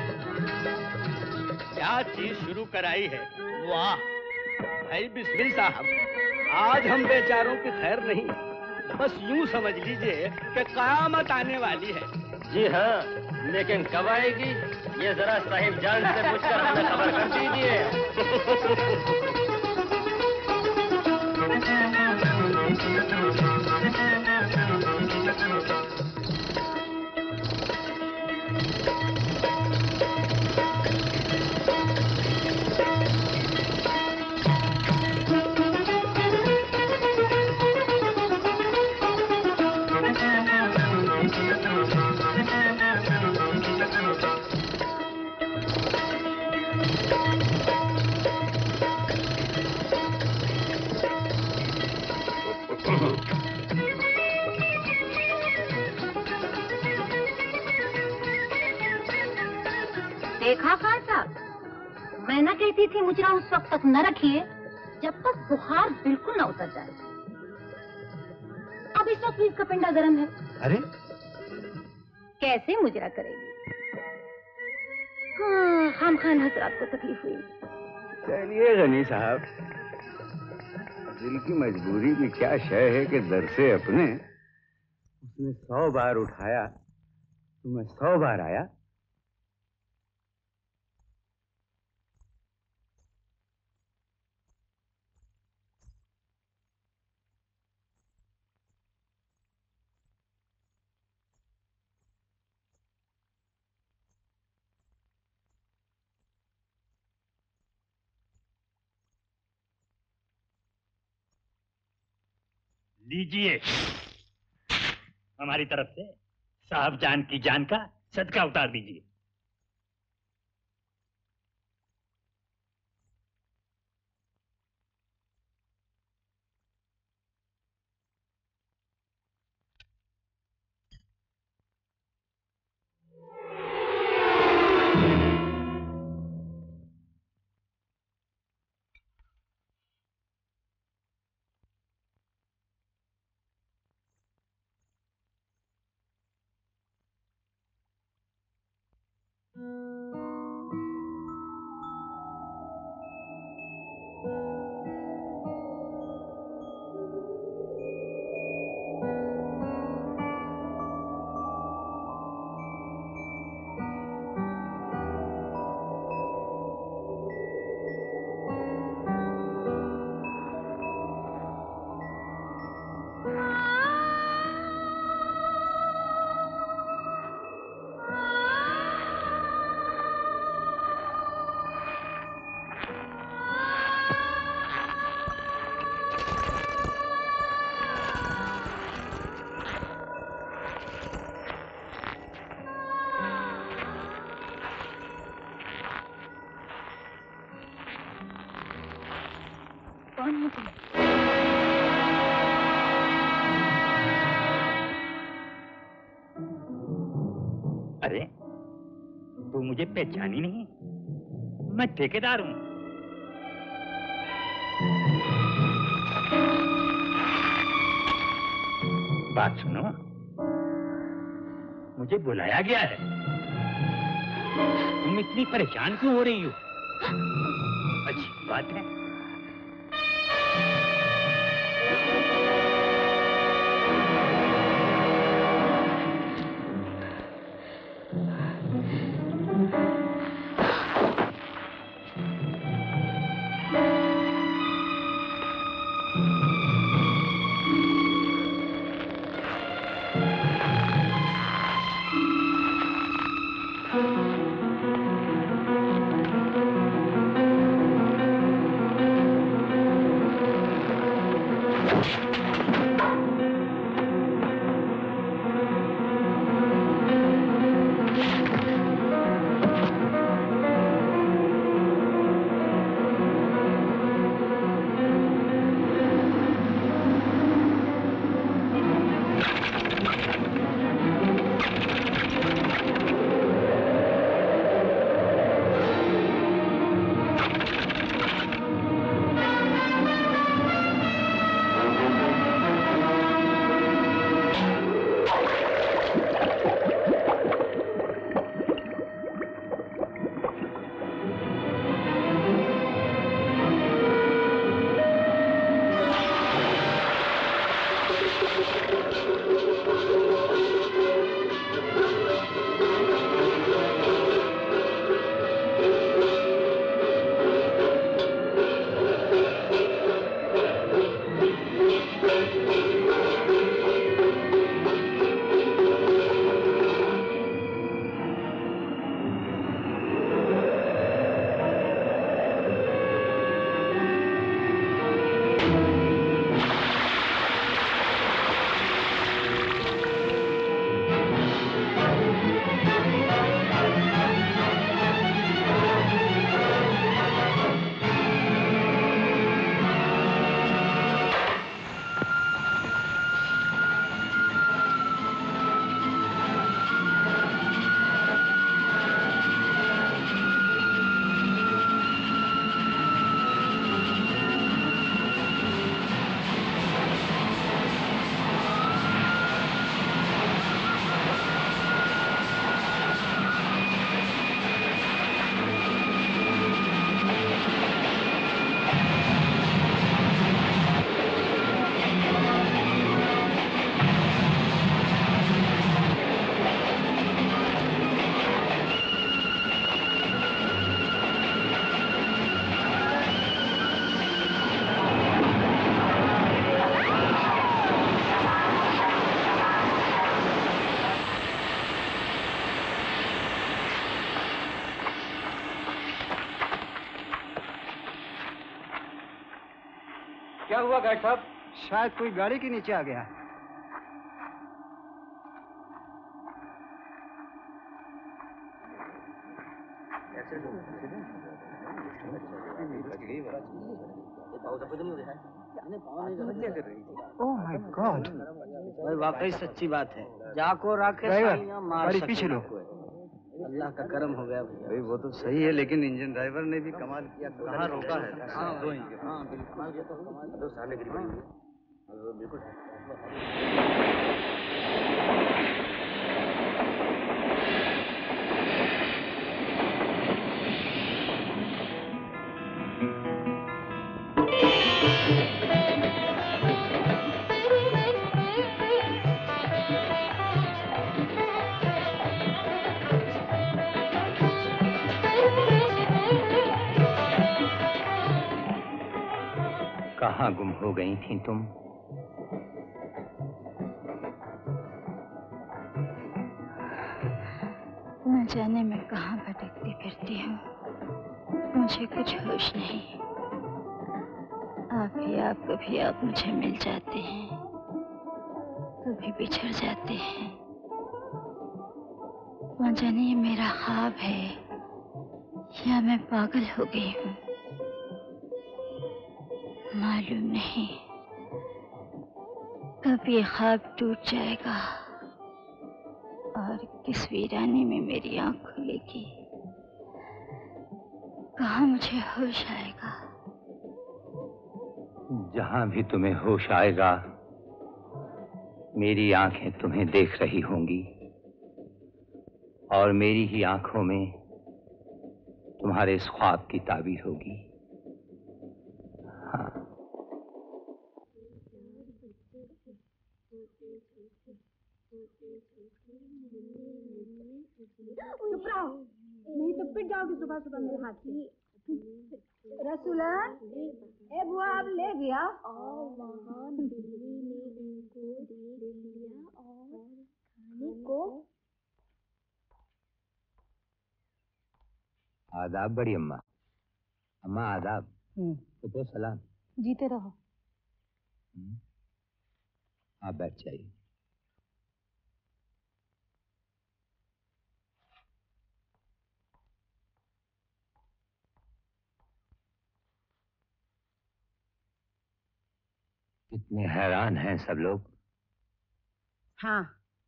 क्या चीज शुरू कराई है? वाह भाई बिस्मिल साहब, आज हम बेचारों की खैर नहीं, बस यूं समझ लीजिए कि कयामत आने वाली है। जी हाँ, लेकिन कब आएगी ये जरा साहिबजान से पूछकर हमें खबर कर दीजिए। देखा खान साहब, मैं ना कहती थी मुजरा उस वक्त तक न रखिए जब तक बुखार बिल्कुल न उतर जाए। अब इस वक्त भी इसका पिंडा गर्म है। अरे कैसे मुजरा करेगी? हाँ, खाम खान हजरात को तकलीफ हुई। चलिए गनी साहब, दिल की मजबूरी भी क्या शय है कि दर से अपने उसने 100 बार उठाया तो मैं 100 बार आया। लीजिए हमारी तरफ से साहबजान की जान का सदका उतार दीजिए। अरे तू मुझे पहचानी नहीं? मैं ठेकेदार हूं। बात सुनो, मुझे बुलाया गया है। तुम इतनी परेशान क्यों हो रही हो? अच्छी बात है। क्या हुआ गाइड साहब? शायद कोई गाड़ी के नीचे आ गया है। ओह माय गॉड, भाई वाकई सच्ची बात है। जाको राखे ड्राइवर, मार गाड़ी सके पीछे लो। अल्लाह का करम हो गया भैया। भाई वो तो सही है, लेकिन इंजन ड्राइवर ने भी कमाल किया। कहाँ रोका है? हाँ बिल्कुल सामने गिरी पड़ी बिल्कुल। कहाँ गुम हो गई थी तुम? न जाने मैं कहाँ भटकती फिरती हूँ, मुझे कुछ होश नहीं। कभी आप मुझे मिल जाते हैं, कभी बिछड़ जाते हैं। न जाने ये मेरा ख्वाब है या मैं पागल हो गई हूँ, मालूम नहीं। कब ये ख्वाब टूट जाएगा और किस वीरानी में मेरी आंख खुलेगी, कहाँ मुझे होश आएगा। जहां भी तुम्हें होश आएगा, मेरी आंखें तुम्हें देख रही होंगी और मेरी ही आंखों में तुम्हारे इस ख्वाब की ताबीर होगी। हाँ। चुप रहो, नहीं तो पिट जाओगी सुबह सुबह मेरे हाथ से। रसूलन, ए बुआ आप ले गया। और वहाँ बिल्ली ने उनको देख लिया और खाने को। आदाब बड़ी अम्मा। अम्मा आदाब। तो सलाम। जीते रहो। आप बैठ जाइए। कितने हैरान हैं सब लोग। हाँ,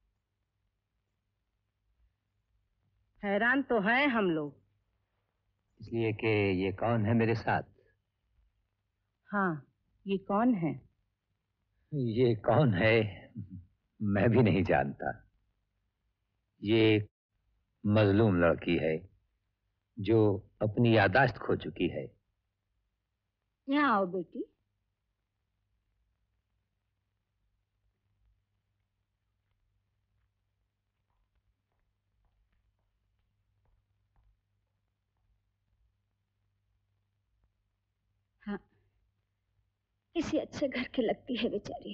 हैरान तो हैं हम लोग। इसलिए कि ये कौन है मेरे साथ? हाँ, ये कौन है? ये कौन है मैं भी नहीं जानता। ये एक मजलूम लड़की है जो अपनी यादाश्त खो चुकी है। यहाँ आओ बेटी। हाँ, किसी अच्छे घर की लगती है बेचारी।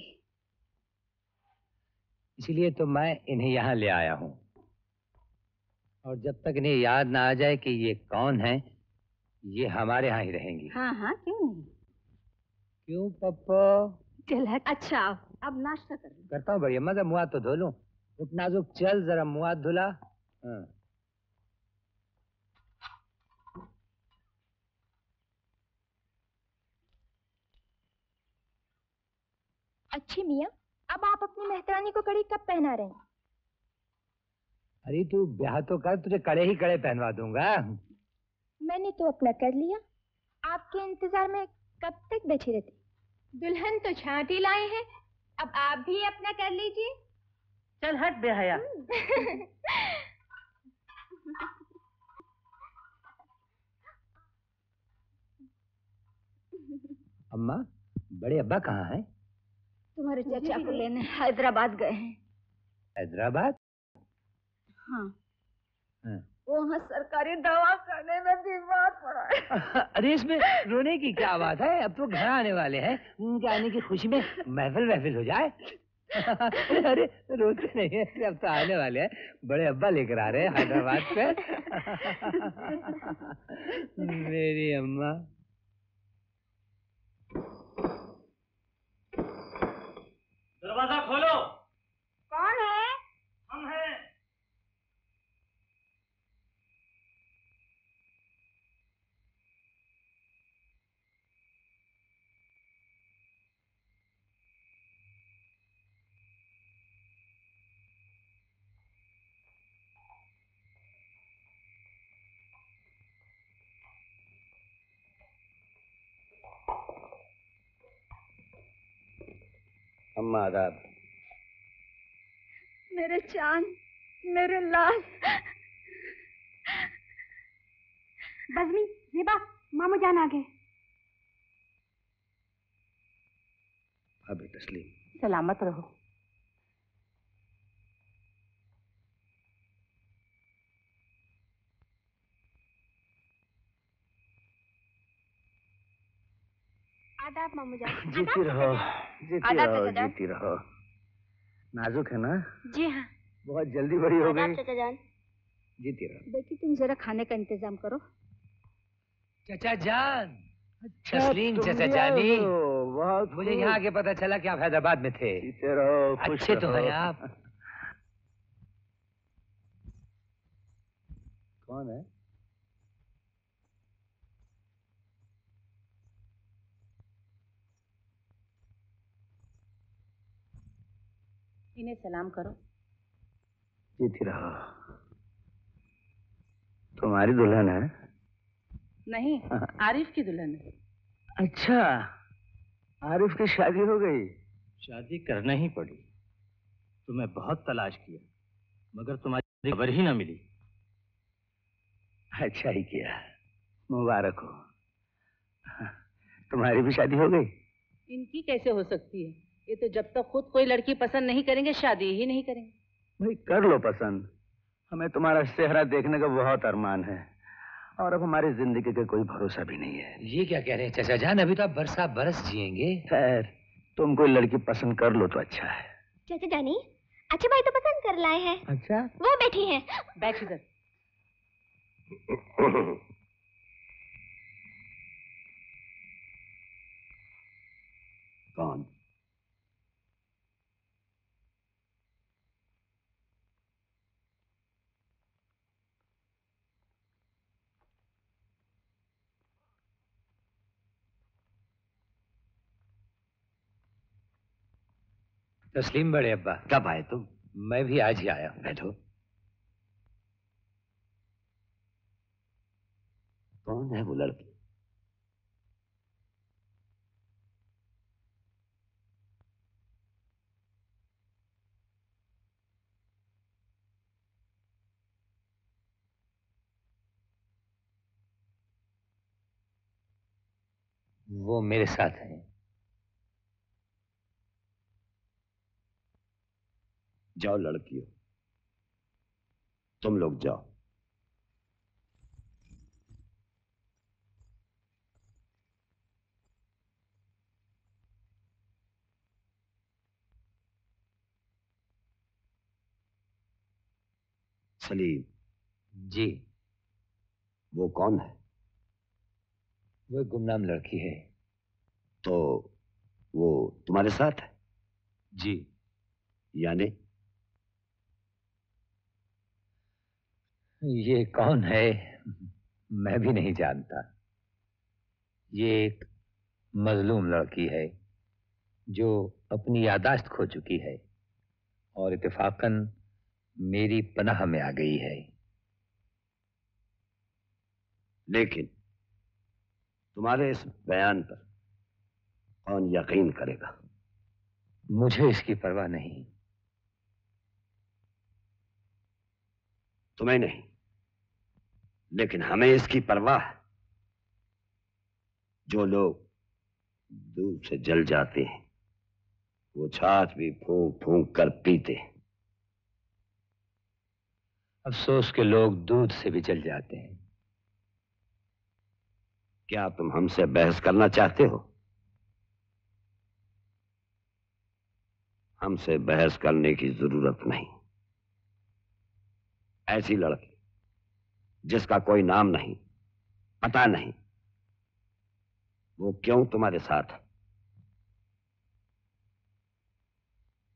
इसीलिए तो मैं इन्हें यहाँ ले आया हूँ, और जब तक इन्हें याद ना आ जाए कि ये कौन है, ये हमारे यहाँ ही रहेंगी। हाँ हाँ, क्यों नहीं। क्यों पप्पो? चल हट। अच्छा अब नाश्ता कर। करता हूँ बड़ी अम्मा, जरा मुँह हाथ तो धो लूं। उठ नाजुक, चल जरा मुँह हाथ धुला। हाँ। अच्छी मियाँ, अब आप अपनी मेहतरानी को कड़ी कब पहना रहे हैं? अरे तू ब्याह तो कर, तुझे कड़े ही कड़े पहनवा दूंगा। मैंने तो अपना कर लिया, आपके इंतजार में कब तक बैठी रहती? दुल्हन तो छाती लाए हैं, अब आप भी अपना कर लीजिए। चल हट बेहया। अम्मा, बड़े अब्बा कहाँ हैं? तुम्हारे चाचा को लेने हैदराबाद गए हैं। हैदराबाद? हाँ, हाँ। वहाँ सरकारी दवाखाने में बीमार पड़ा है। अरे इसमें रोने की क्या बात है, अब तो घर आने वाले हैं, उनके आने की खुशी में महफिल हो जाए। अरे रोते नहीं है, अब तो आने वाले हैं, बड़े अब्बा लेकर आ रहे हैं हैदराबाद से। मेरी अम्मा। दरवाजा खोलो। कौन है? हम हैं। अम्मा आदाब। मेरे चांद, मेरे लाल। बजमी, जेबा, मामू जान आ गए। भाभी तस्लीम। सलामत रहो। आदाब मामू जान। जीती रहो, जीती आदाब रहो, चाचा जान। जीती रहो। नाजुक है ना? जी हाँ। बहुत जल्दी बड़ी हो आदाब गई। चाचा जान। जीती रहो। बेटी तुम जरा खाने का इंतजाम करो। चचा जान, अच्छा, तस्लीम तुम चचा भी जानी, आए हो, बहुत मुझे खूब। यहाँ आके पता चला कि आप हैदराबाद में थे। जीते रहो, खुश अच्छे तो रहो। हैं आप। कौन है? इन्हें सलाम करो। जीती रहो। तुम्हारी दुल्हन है? नहीं, आरिफ की दुल्हन है। अच्छा, आरिफ की शादी हो गई? शादी करना ही पड़ी। तुम्हें बहुत तलाश किया, मगर तुम्हारी खबर ही ना मिली। अच्छा ही किया, मुबारक हो। तुम्हारी भी शादी हो गई? इनकी कैसे हो सकती है? ये तो जब तक खुद कोई लड़की पसंद नहीं करेंगे शादी ही नहीं करेंगे। भाई कर लो पसंद, हमें तुम्हारा चेहरा देखने का बहुत अरमान है और अब हमारी जिंदगी का कोई भरोसा भी नहीं है। ये क्या कह रहे हैं चचा जान, अभी तो आप बरसा बरस जिएंगे। खैर, तुम कोई लड़की पसंद कर लो तो अच्छा है। चाचा जानी, अच्छे भाई तो पसंद कर लाए हैं। अच्छा, वो बैठी हैं। बैठ इधर। कौन? तस्लीम बड़े अब्बा। कब आए तुम? मैं भी आज ही आया हूँ। बैठो। कौन है वो लड़की? वो मेरे साथ है। जाओ लड़कियों, तुम लोग जाओ। सलीम। जी। वो कौन है? वो एक गुमनाम लड़की है। तो वो तुम्हारे साथ है? जी। यानी? ये कौन है मैं भी नहीं जानता। ये एक मजलूम लड़की है जो अपनी यादाश्त खो चुकी है और इत्तेफाकन मेरी पनाह में आ गई है। लेकिन तुम्हारे इस बयान पर कौन यकीन करेगा? मुझे इसकी परवाह नहीं। तुम्हें नहीं, लेकिन हमें इसकी परवाह है। जो लोग दूध से जल जाते हैं वो छाछ भी फूंक फूंक कर पीते हैं। अफसोस के लोग दूध से भी जल जाते हैं। क्या तुम हमसे बहस करना चाहते हो? हमसे बहस करने की जरूरत नहीं। ऐसी लड़की जिसका कोई नाम नहीं, पता नहीं, वो क्यों तुम्हारे साथ है?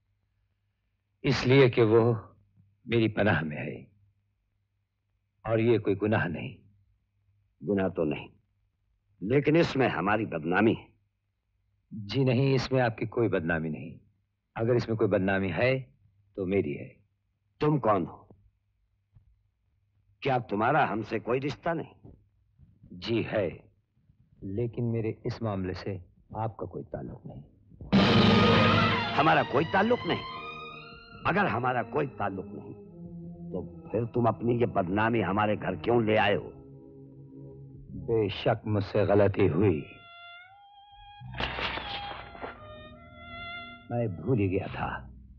इसलिए कि वो मेरी पनाह में है और ये कोई गुनाह नहीं। गुनाह तो नहीं, लेकिन इसमें हमारी बदनामी है। जी नहीं, इसमें आपकी कोई बदनामी नहीं। अगर इसमें कोई बदनामी है तो मेरी है। तुम कौन हो? क्या तुम्हारा हमसे कोई रिश्ता नहीं? जी है, लेकिन मेरे इस मामले से आपका कोई ताल्लुक नहीं। हमारा कोई ताल्लुक नहीं? अगर हमारा कोई ताल्लुक नहीं तो फिर तुम अपनी ये बदनामी हमारे घर क्यों ले आए हो? बेशक मुझसे गलती हुई, मैं भूल ही गया था।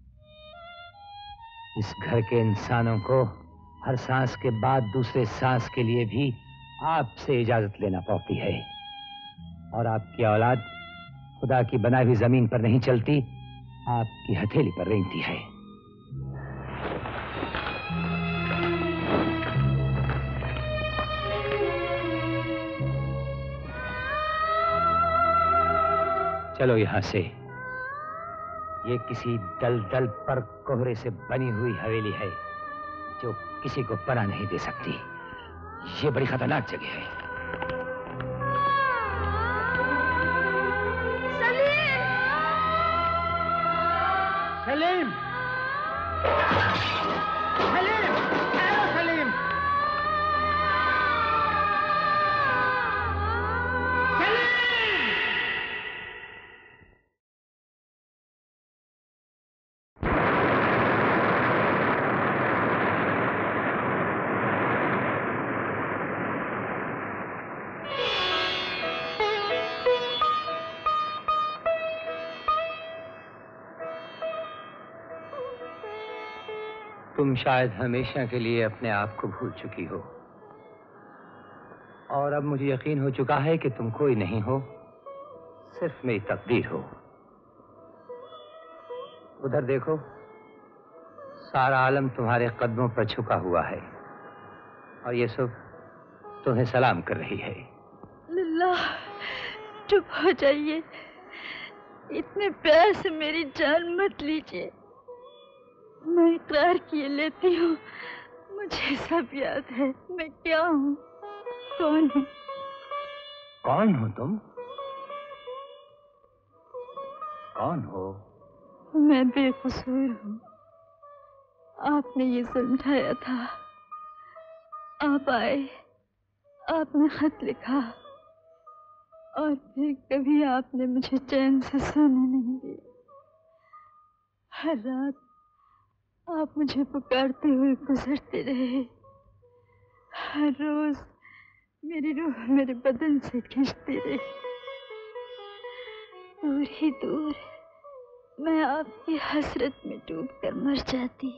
इस घर के इंसानों को हर सांस के बाद दूसरे सांस के लिए भी आपसे इजाजत लेना पड़ती है, और आपकी औलाद खुदा की बनाई हुई जमीन पर नहीं चलती, आपकी हथेली पर रेंगती है। चलो यहां से। ये किसी दलदल पर कोहरे से बनी हुई हवेली है जो किसी को पनाह नहीं दे सकती। ये बड़ी खतरनाक जगह है। सलीम! सलीम! सलीम! तुम शायद हमेशा के लिए अपने आप को भूल चुकी हो, और अब मुझे यकीन हो चुका है कि तुम कोई नहीं हो, सिर्फ मेरी तकदीर हो। उधर देखो, सारा आलम तुम्हारे कदमों पर झुका हुआ है और ये सब तुम्हें सलाम कर रही है। लल्ला, चुप हो जाइए। इतने प्यार से मेरी जान मत लीजिए। मैं इकरार किए लेती हूँ, मुझे सब याद है। मैं क्या हूँ, कौन हूँ? कौन हो तुम? कौन हो? मैं बेकसूर हूँ। आपने ये समझाया था, आप आए, आपने खत लिखा, और फिर कभी आपने मुझे चैन से सोने नहीं दिया। हर रात आप मुझे पुकारते हुए गुजरते रहे। हर रोज मेरी रूह मेरे बदन से खींचती रही। दूर ही दूर मैं आपकी हसरत में डूबकर मर जाती,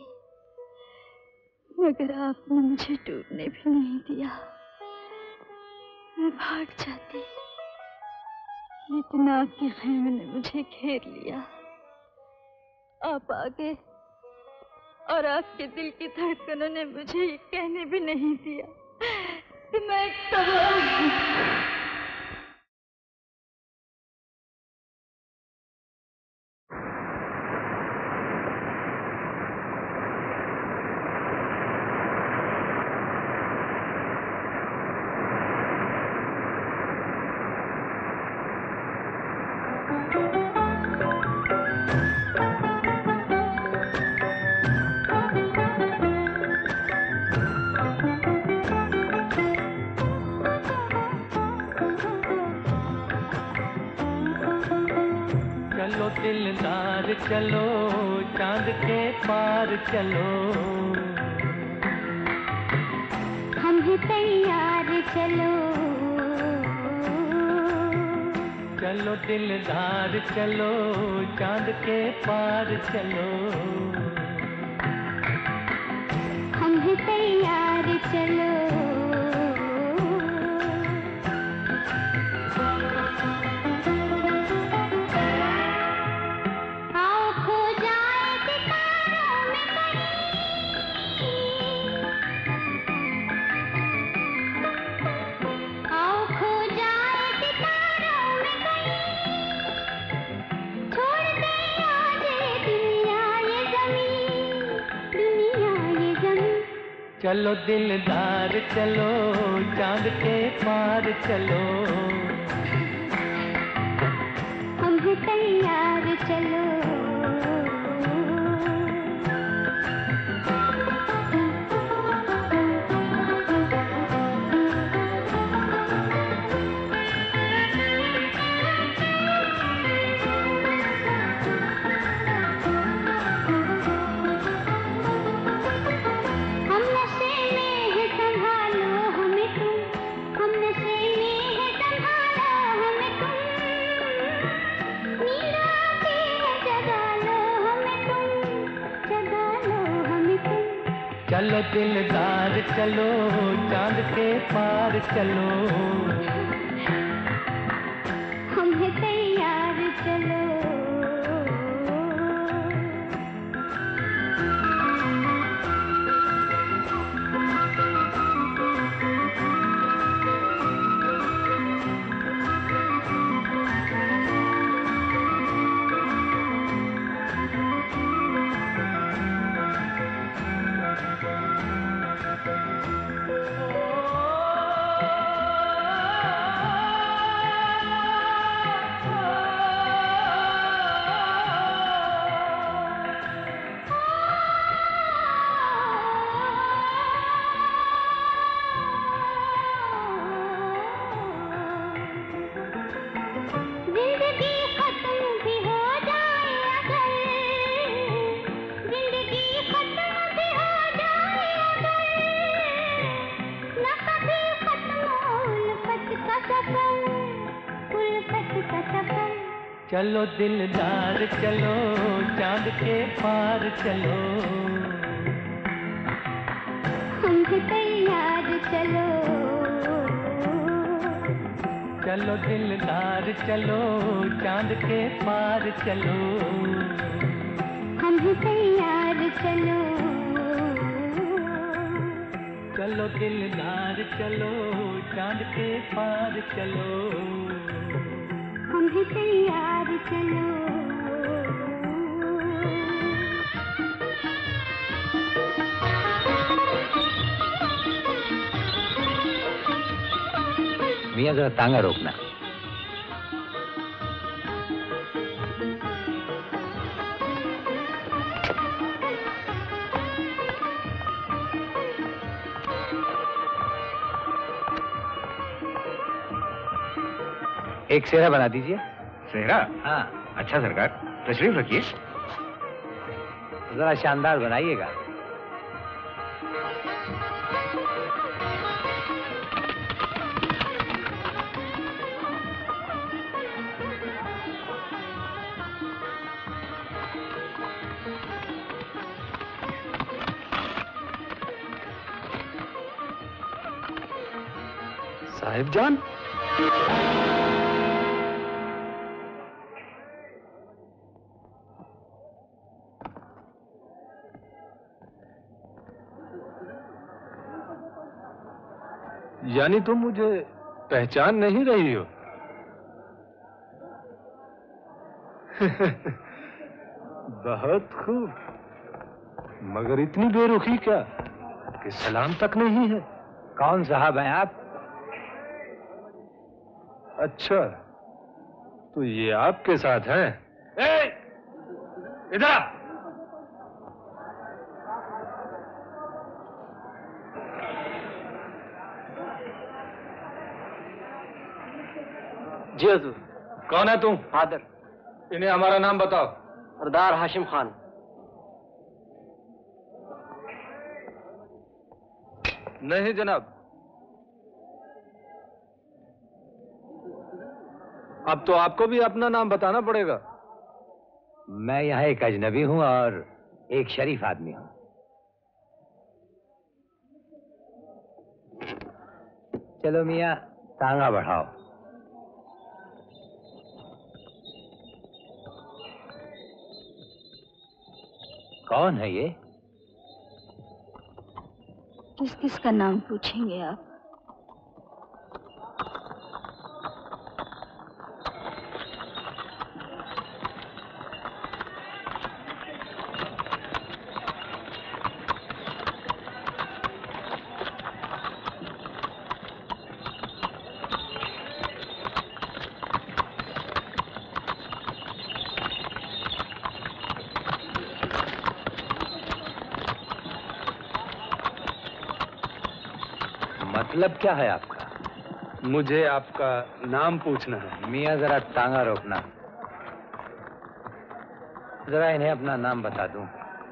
मगर आपने मुझे डूबने भी नहीं दिया। मैं भाग जाती, लेकिन आपके खेमे ने मुझे घेर लिया। आप आ गए और आपके दिल की धड़कनों ने मुझे ये कहने भी नहीं दिया कि मैं तबाह हूँ। चलो दिलदार चलो, चांद के पार चलो, हम भी तैयार चलो। चलो दिलदार चलो, चांद के पार चलो, हम भी तैयार चलो। छोड़ दे आज दुनिया ये ज़मीन। चलो दिलदार चलो चांद के पार चलो, हम हैं तैयार चलो। चलो दिलदार चलो चांद के पार चलो, हम हैं तैयार चलो। चलो दिलदार चलो चांद के पार चलो, हम हैं तैयार चलो। चलो दिलदार चलो चांद के पार चलो, हम हैं तैयार चलो। चलो दिलदार चलो चांद के पार चलो, हम हैं तैयार चलो। मियां जरा तांगा रोकना। एक सेहरा बना दीजिए। सेहरा? हाँ। अच्छा सरकार, तशरीफ रखिए। जरा शानदार बनाइएगा। साहिबजान, यानी तुम मुझे पहचान नहीं रही हो? बहुत खूब, मगर इतनी बेरुखी क्या कि सलाम तक नहीं है। कौन साहब हैं आप? अच्छा, तो ये आपके साथ हैं? इधर जी हजूर। कौन है तुम? फादर। इन्हें हमारा नाम बताओ। सरदार हाशिम खान। नहीं जनाब, अब तो आपको भी अपना नाम बताना पड़ेगा। मैं यहाँ एक अजनबी हूँ और एक शरीफ आदमी हूँ। चलो मियाँ तांगा बढ़ाओ। कौन है ये? किस किस का नाम पूछेंगे आप? मतलब क्या है आपका? मुझे आपका नाम पूछना है। मियाँ जरा टांगा रोकना, जरा इन्हें अपना नाम बता दूं।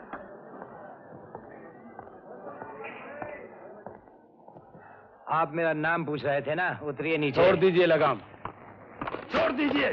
आप मेरा नाम पूछ रहे थे ना, उतरिए नीचे। छोड़ दीजिए लगाम, छोड़ दीजिए।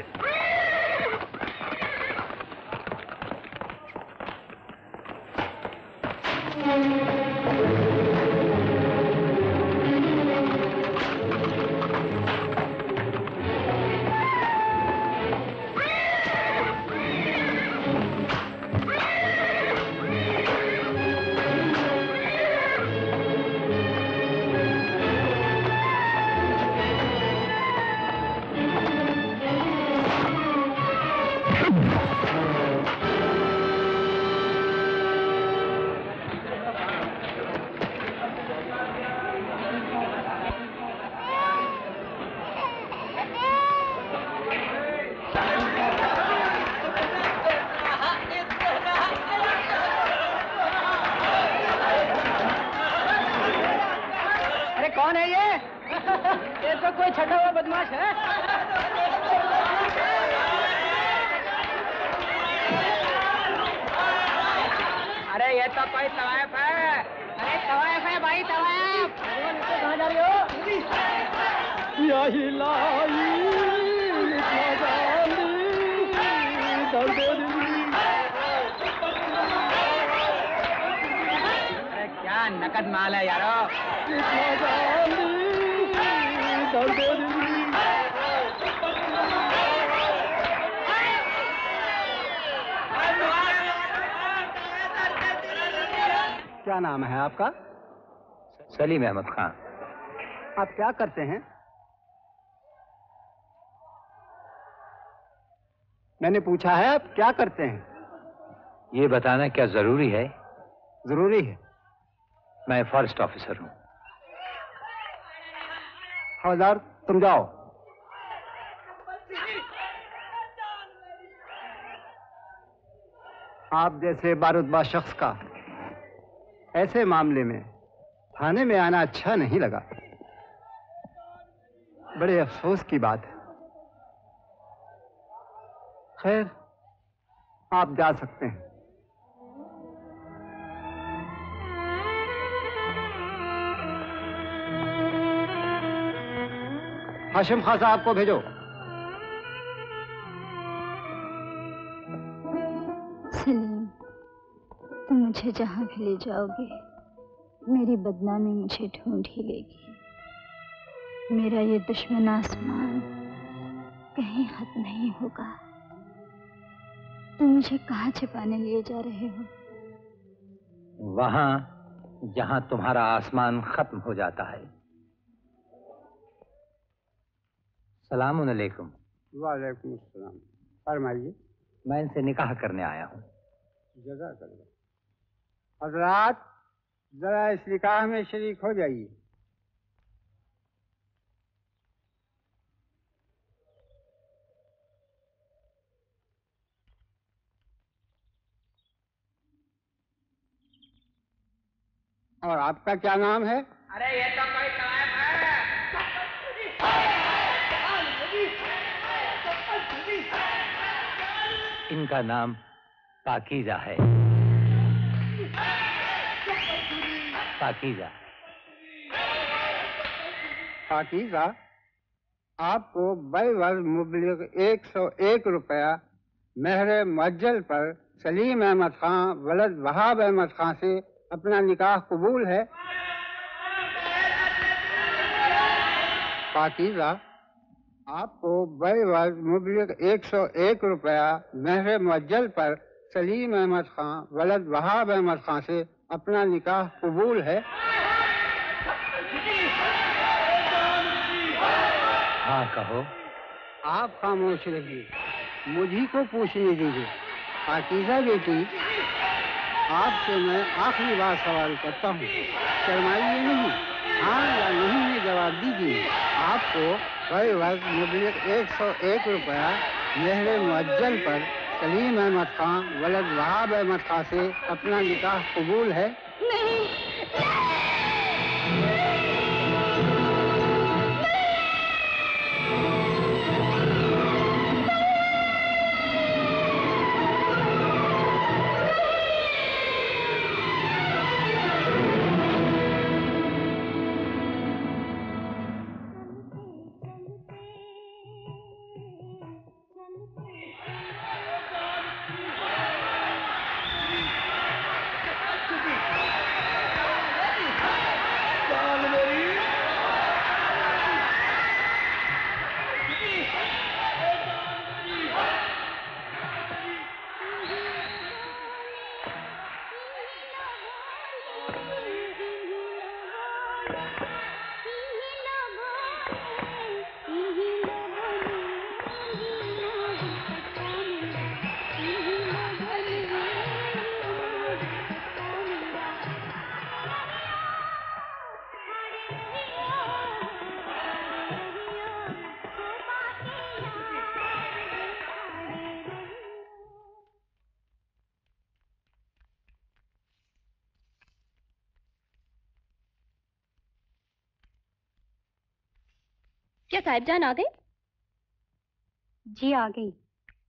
कौन है ये? ये तो कोई छठा हुआ बदमाश है। अरे ये तो कोई तवायफ है। अरे तवायफ है भाई, तवायफ। कहाँ जा रही हो? यही लाई अरे क्या नकद माल है यारो। क्या नाम है आपका? सलीम अहमद खान। आप क्या करते हैं? मैंने पूछा है आप क्या करते हैं? ये बताना क्या जरूरी है? जरूरी है। मैं फॉरेस्ट ऑफिसर हूँ। हवलदार तुम जाओ। आप जैसे बारूदबाज शख्स का ऐसे मामले में थाने में आना अच्छा नहीं लगा। बड़े अफसोस की बात है। खैर, आप जा सकते हैं। हाशिम खान साहब को भेजो। सलीम, तुम मुझे जहां भी ले जाओगे मेरी बदनामी मुझे ढूंढ ही लेगी। मेरा ये दुश्मन आसमान कहीं खत्म नहीं होगा। तुम मुझे कहाँ छिपाने लिए जा रहे हो? वहां जहां तुम्हारा आसमान खत्म हो जाता है। सलाम अलैकुम। वालेकुम अस्सलाम। फरमाइए। मैं इनसे निकाह करने आया हूँ। जज़ाकल्लाह। हज़रात, जरा इस निकाह में शरीक हो जाइए। और आपका क्या नाम है? अरे ये तो कोई तवायफ है। इनका नाम पाकीज़ा है। पाकीज़ा। पाकीज़ा, आपको बवज़ मुबलिग 101 रुपया मेहर मुअज्जल पर सलीम अहमद खान वलद वहाब अहमद खान से अपना निकाह कबूल है। पाकीज़ा, आपको बवज़ मुबलिग 101 रुपया मेहर मुअज्जल पर सलीम अहमद खान वलद वहाब अहमद खान से अपना निकाह कबूल है। हाँ कहो। आप खामोश रहिए, मुझी को पूछने दीजिए। पाकीज़ा बेटी, आपसे मैं आखिरी बार सवाल करता हूँ, शर्माइए नहीं, हाँ या नहीं में जवाब दीजिए। आपको बवज़ मुबलिग 101 रुपया मेहर मुअज्जल पर सलीम अहमद खान वलद वहाब अहमद खान से अपना निकाह कबूल है? नहीं। क्या साहिबजान आ गई? जी आ गई।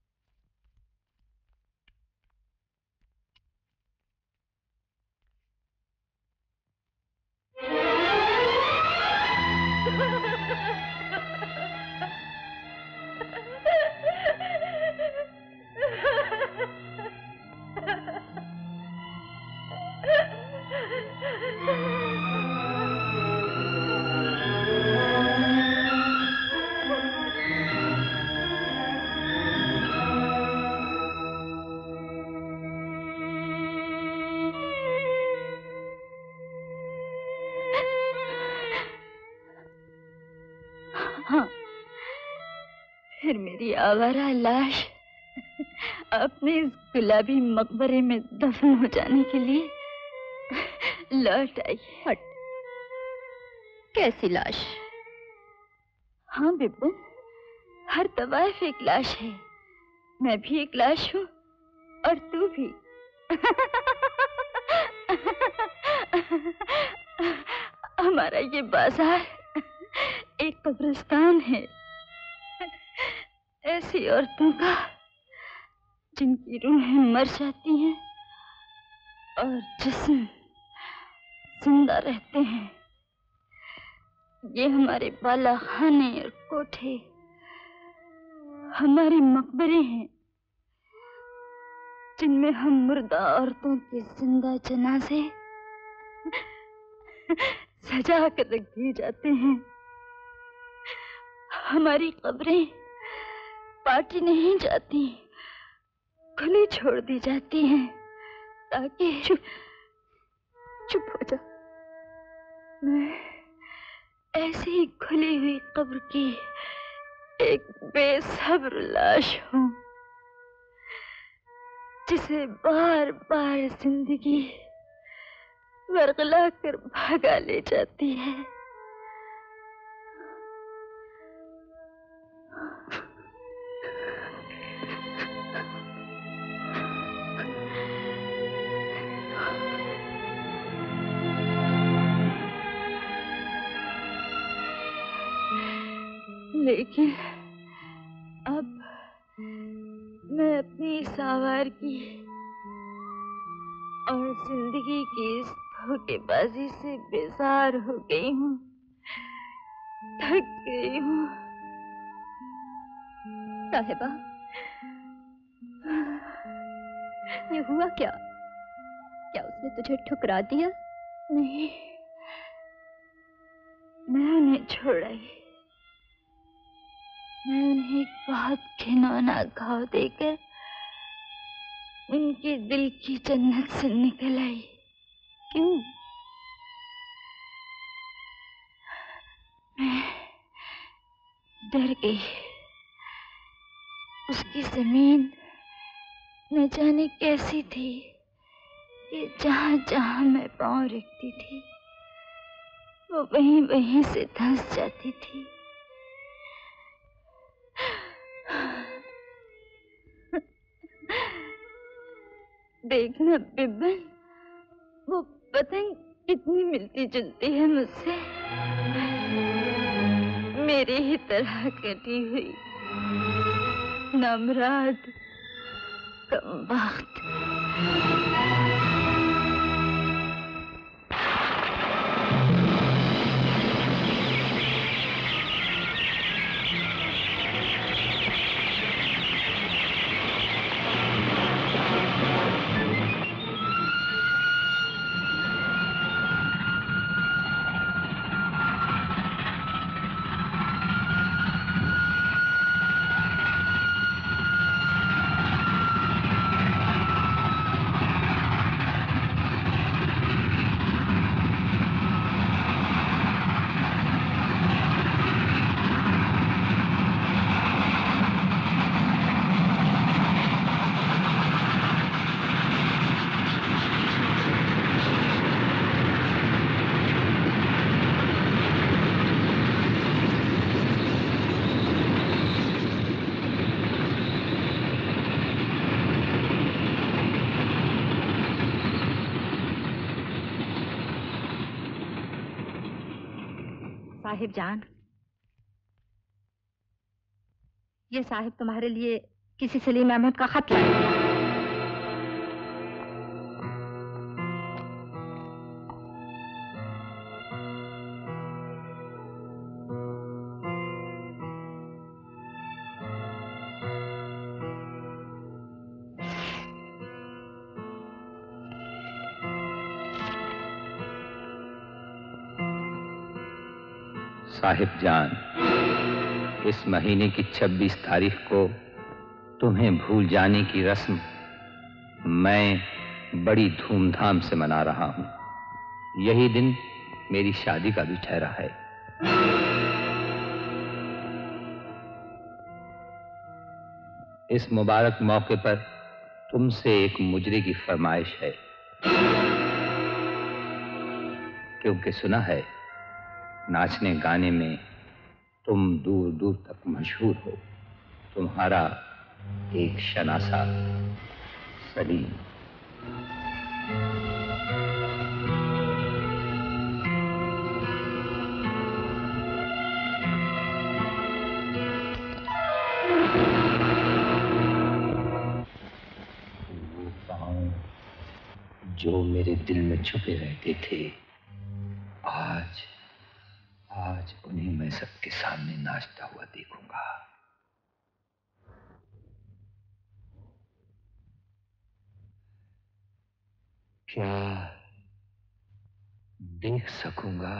हाँ, फिर मेरी आवारा लाश अपने इस गुलाबी मकबरे में दफन हो जाने के लिए लौट आई। हट, कैसी लाश? हाँ बिब्बन, हर तवाइफ एक लाश है। मैं भी एक लाश हूँ और तू भी। हमारा ये बाजार एक कब्रिस्तान है ऐसी औरतों का जिनकी रूहें मर जाती हैं और जिस्म जिंदा रहते हैं। ये हमारे बाला खाने और कोठे हमारे मकबरे हैं जिनमें हम मुर्दा औरतों के जिंदा जनाजे सजा कर रख दिए जाते हैं। हमारी कब्रें पाटी नहीं जाती, खुली छोड़ दी जाती हैं ताकि चुप हो जा। मैं ऐसी ही खुली हुई कब्र की एक बेसब्र लाश हूँ जिसे बार बार जिंदगी वरगला कर भागा ले जाती है। लेकिन अब मैं अपनी सावार की और जिंदगी की इस धोखेबाजी से बेजार हो गई हूँ, थक गई हूँ। साहिबा, ये हुआ क्या? क्या उसने तुझे ठुकरा दिया? नहीं, मैं उन्हें छोड़ आई। मैं उन्हें एक बहुत घिनौना घाव देकर उनके दिल की जन्नत से निकल आई। क्यों? मैं डर गई। उसकी जमीन न जाने कैसी थी कि जहां जहां मैं पांव रखती थी वो वहीं वहीं से धंस जाती थी। देखना बिब्बन, वो पतंग कितनी मिलती जुलती है मुझसे, मेरे ही तरह कटी हुई, नामराद, कमबख्त। साहिबजान, ये साहिब तुम्हारे लिए किसी सलीम अहमद का खत लाए। साहिबजान, इस महीने की 26 तारीख को तुम्हें भूल जाने की रस्म मैं बड़ी धूमधाम से मना रहा हूं। यही दिन मेरी शादी का भी ठहरा है। इस मुबारक मौके पर तुमसे एक मुजरे की फरमाइश है, क्योंकि सुना है नाचने गाने में तुम दूर दूर तक मशहूर हो। तुम्हारा एक शनासा सलीम। वो पाँव जो मेरे दिल में छुपे रहते थे, आज उन्हें मैं सबके सामने नाचता हुआ देखूंगा। क्या देख सकूंगा?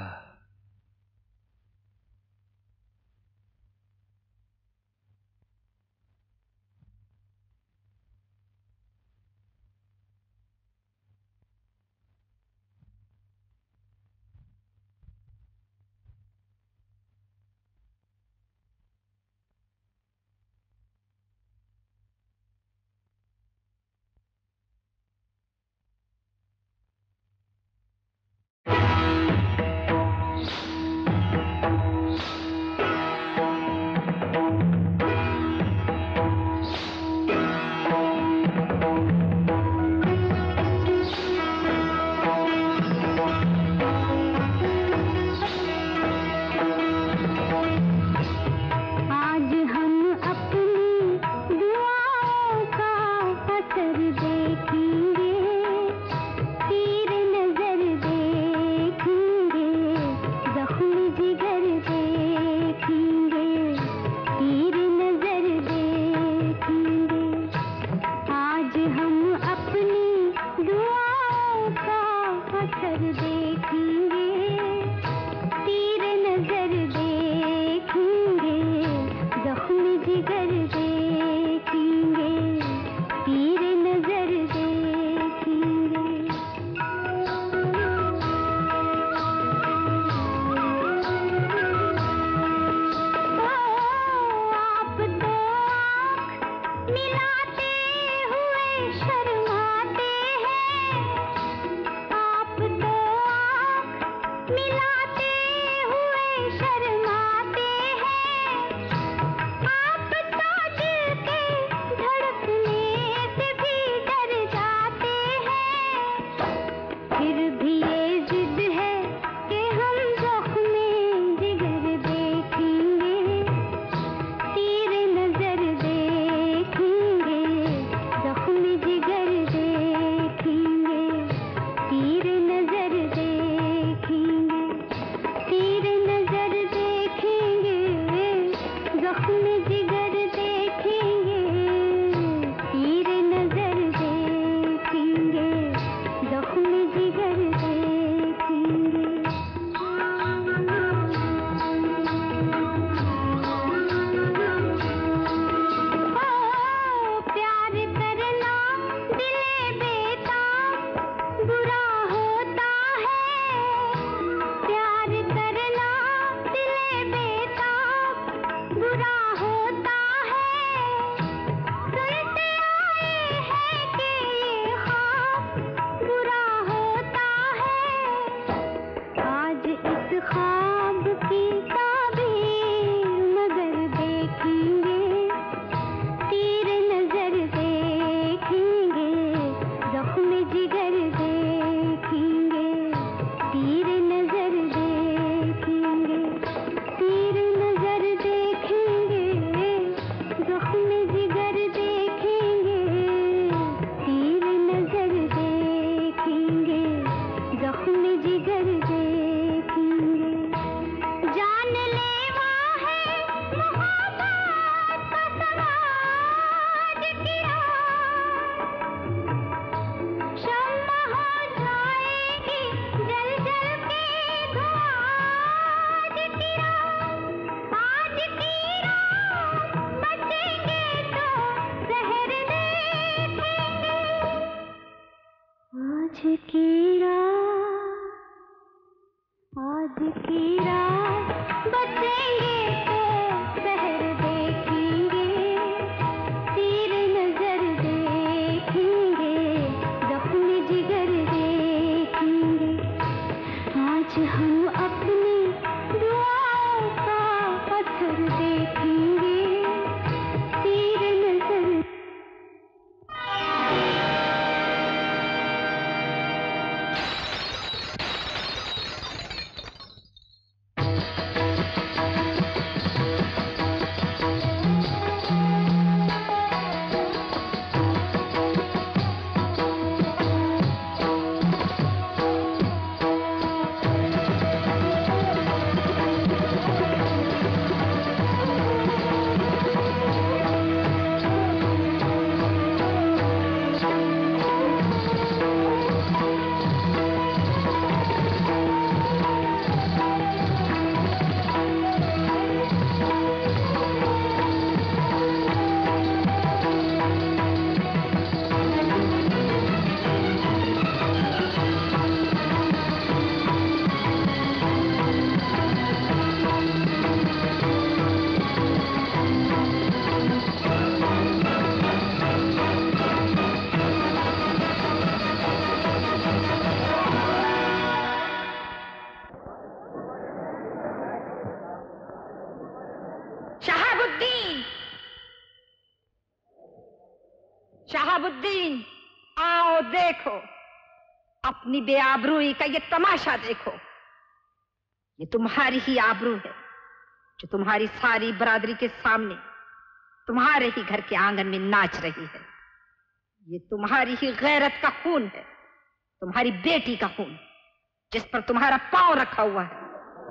शहाबुद्दीन, आओ देखो, अपनी बेआबरूई का ये तमाशा देखो। ये तुम्हारी ही आबरू है जो तुम्हारी सारी बरादरी के सामने तुम्हारे ही घर के आंगन में नाच रही है। ये तुम्हारी ही गैरत का खून है, तुम्हारी बेटी का खून, जिस पर तुम्हारा पांव रखा हुआ है।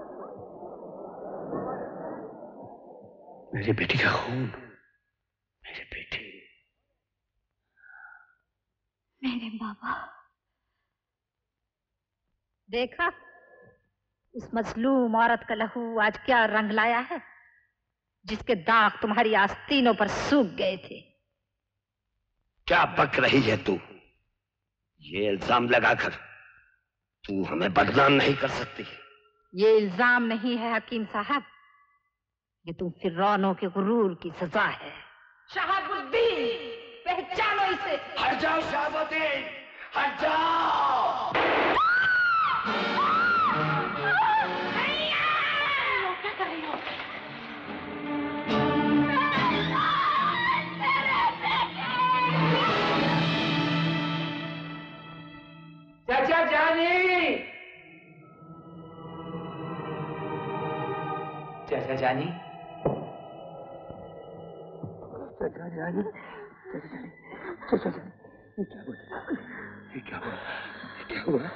मेरी बेटी का खून, मेरी बेटी, मेरे बाबा। देखा उस मजलूम औरत का लहू आज क्या रंग लाया है, जिसके दाग तुम्हारी आस्तीनों पर सूख गए थे। क्या बक रही है तू? ये इल्जाम लगाकर तू हमें बदनाम नहीं कर सकती। ये इल्जाम नहीं है हकीम साहब, ये तुम फिरौनों के गुरूर की सजा है। शहाबुद्दीन, पहचानो इसे। हट जाओ शहाबुद्दीन, हट जाओ। क्या कर रही हो? चाचा जानी, चाचा जानी, चाचा जानी, चाचा जानी, चाचा जानी, ये क्या हुआ? ये क्या हुआ? ये क्या हुआ?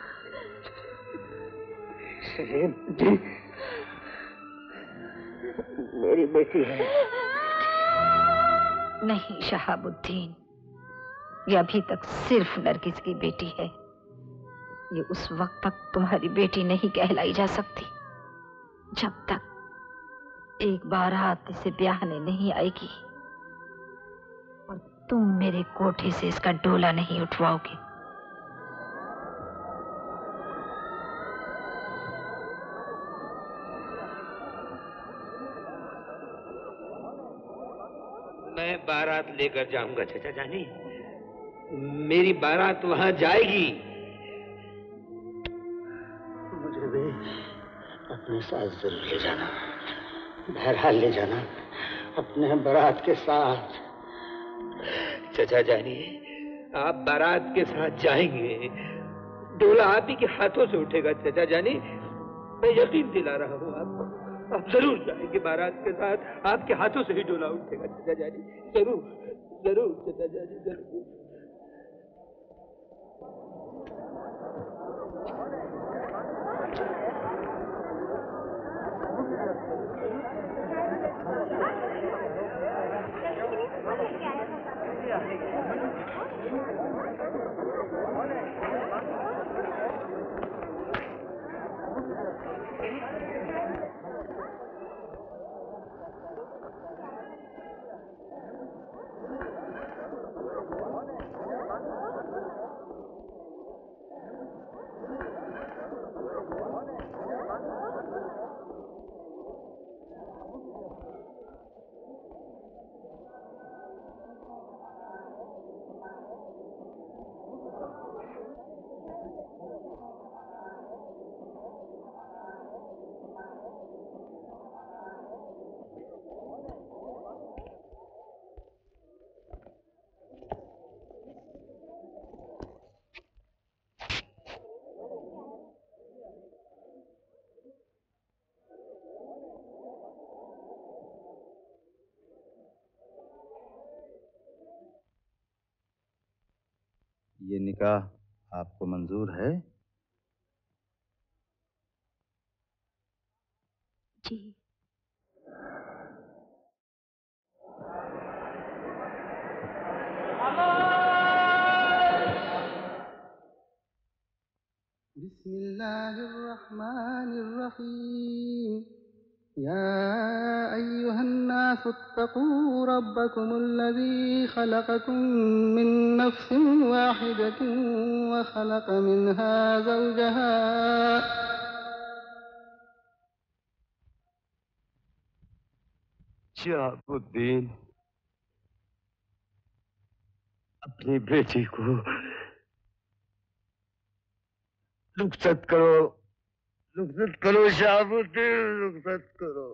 सलीम जी, मेरी बेटी है। नहीं शहाबुद्दीन, ये अभी तक सिर्फ नरगिस की बेटी है। ये उस वक्त तक तुम्हारी बेटी नहीं कहलाई जा सकती जब तक एक बारात इसे ब्याहने नहीं आएगी और तुम मेरे कोठे से इसका डोला नहीं उठवाओगे। मैं बारात लेकर जाऊंगा चाचा जानी, मेरी बारात वहां जाएगी। मुझे भी अपने साथ जरूर ले जाना, बहरहाल ले जाना अपने बारात के साथ। चाचा जानी, आप बारात के साथ जाएंगे, डोला आप ही के हाथों से उठेगा चाचा जानी, मैं यकीन दिला रहा हूँ आपको। आप जरूर जाएंगे बारात के साथ, आपके हाथों से ही डोला उठेगा चाचा जानी, जरूर जरूर चाचा जानी, जरूर। ये निकाह आपको मंजूर है? जी। बिस्मिल्लाहिर्रहमानिर्रहीम। या अय्युहन्नास इत्तक़ू रब्बकुमुल्लज़ी खलक़कुम मिन नफ्सिन वाहिदतिन व खलक़ मिनहा ज़ौजहा। शहाबुद्दीन, अपनी बेटी को रुखसत करो, रुखसत करो शहाबुद्दीन, रुखसत करो।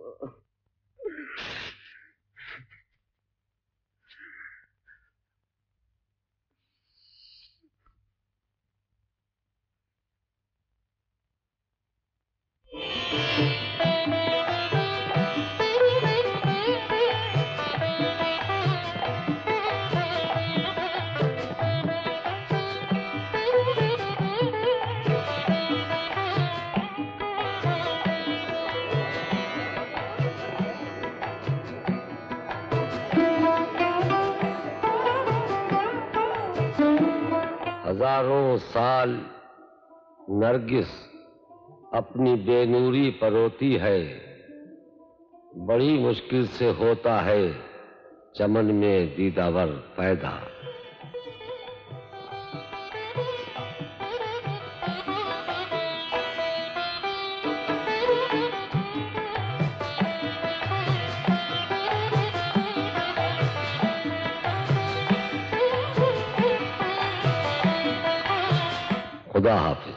हजारों साल नरगिस अपनी बेनूरी परोती है, बड़ी मुश्किल से होता है चमन में दीदावर पैदा। खुदा हाफिज।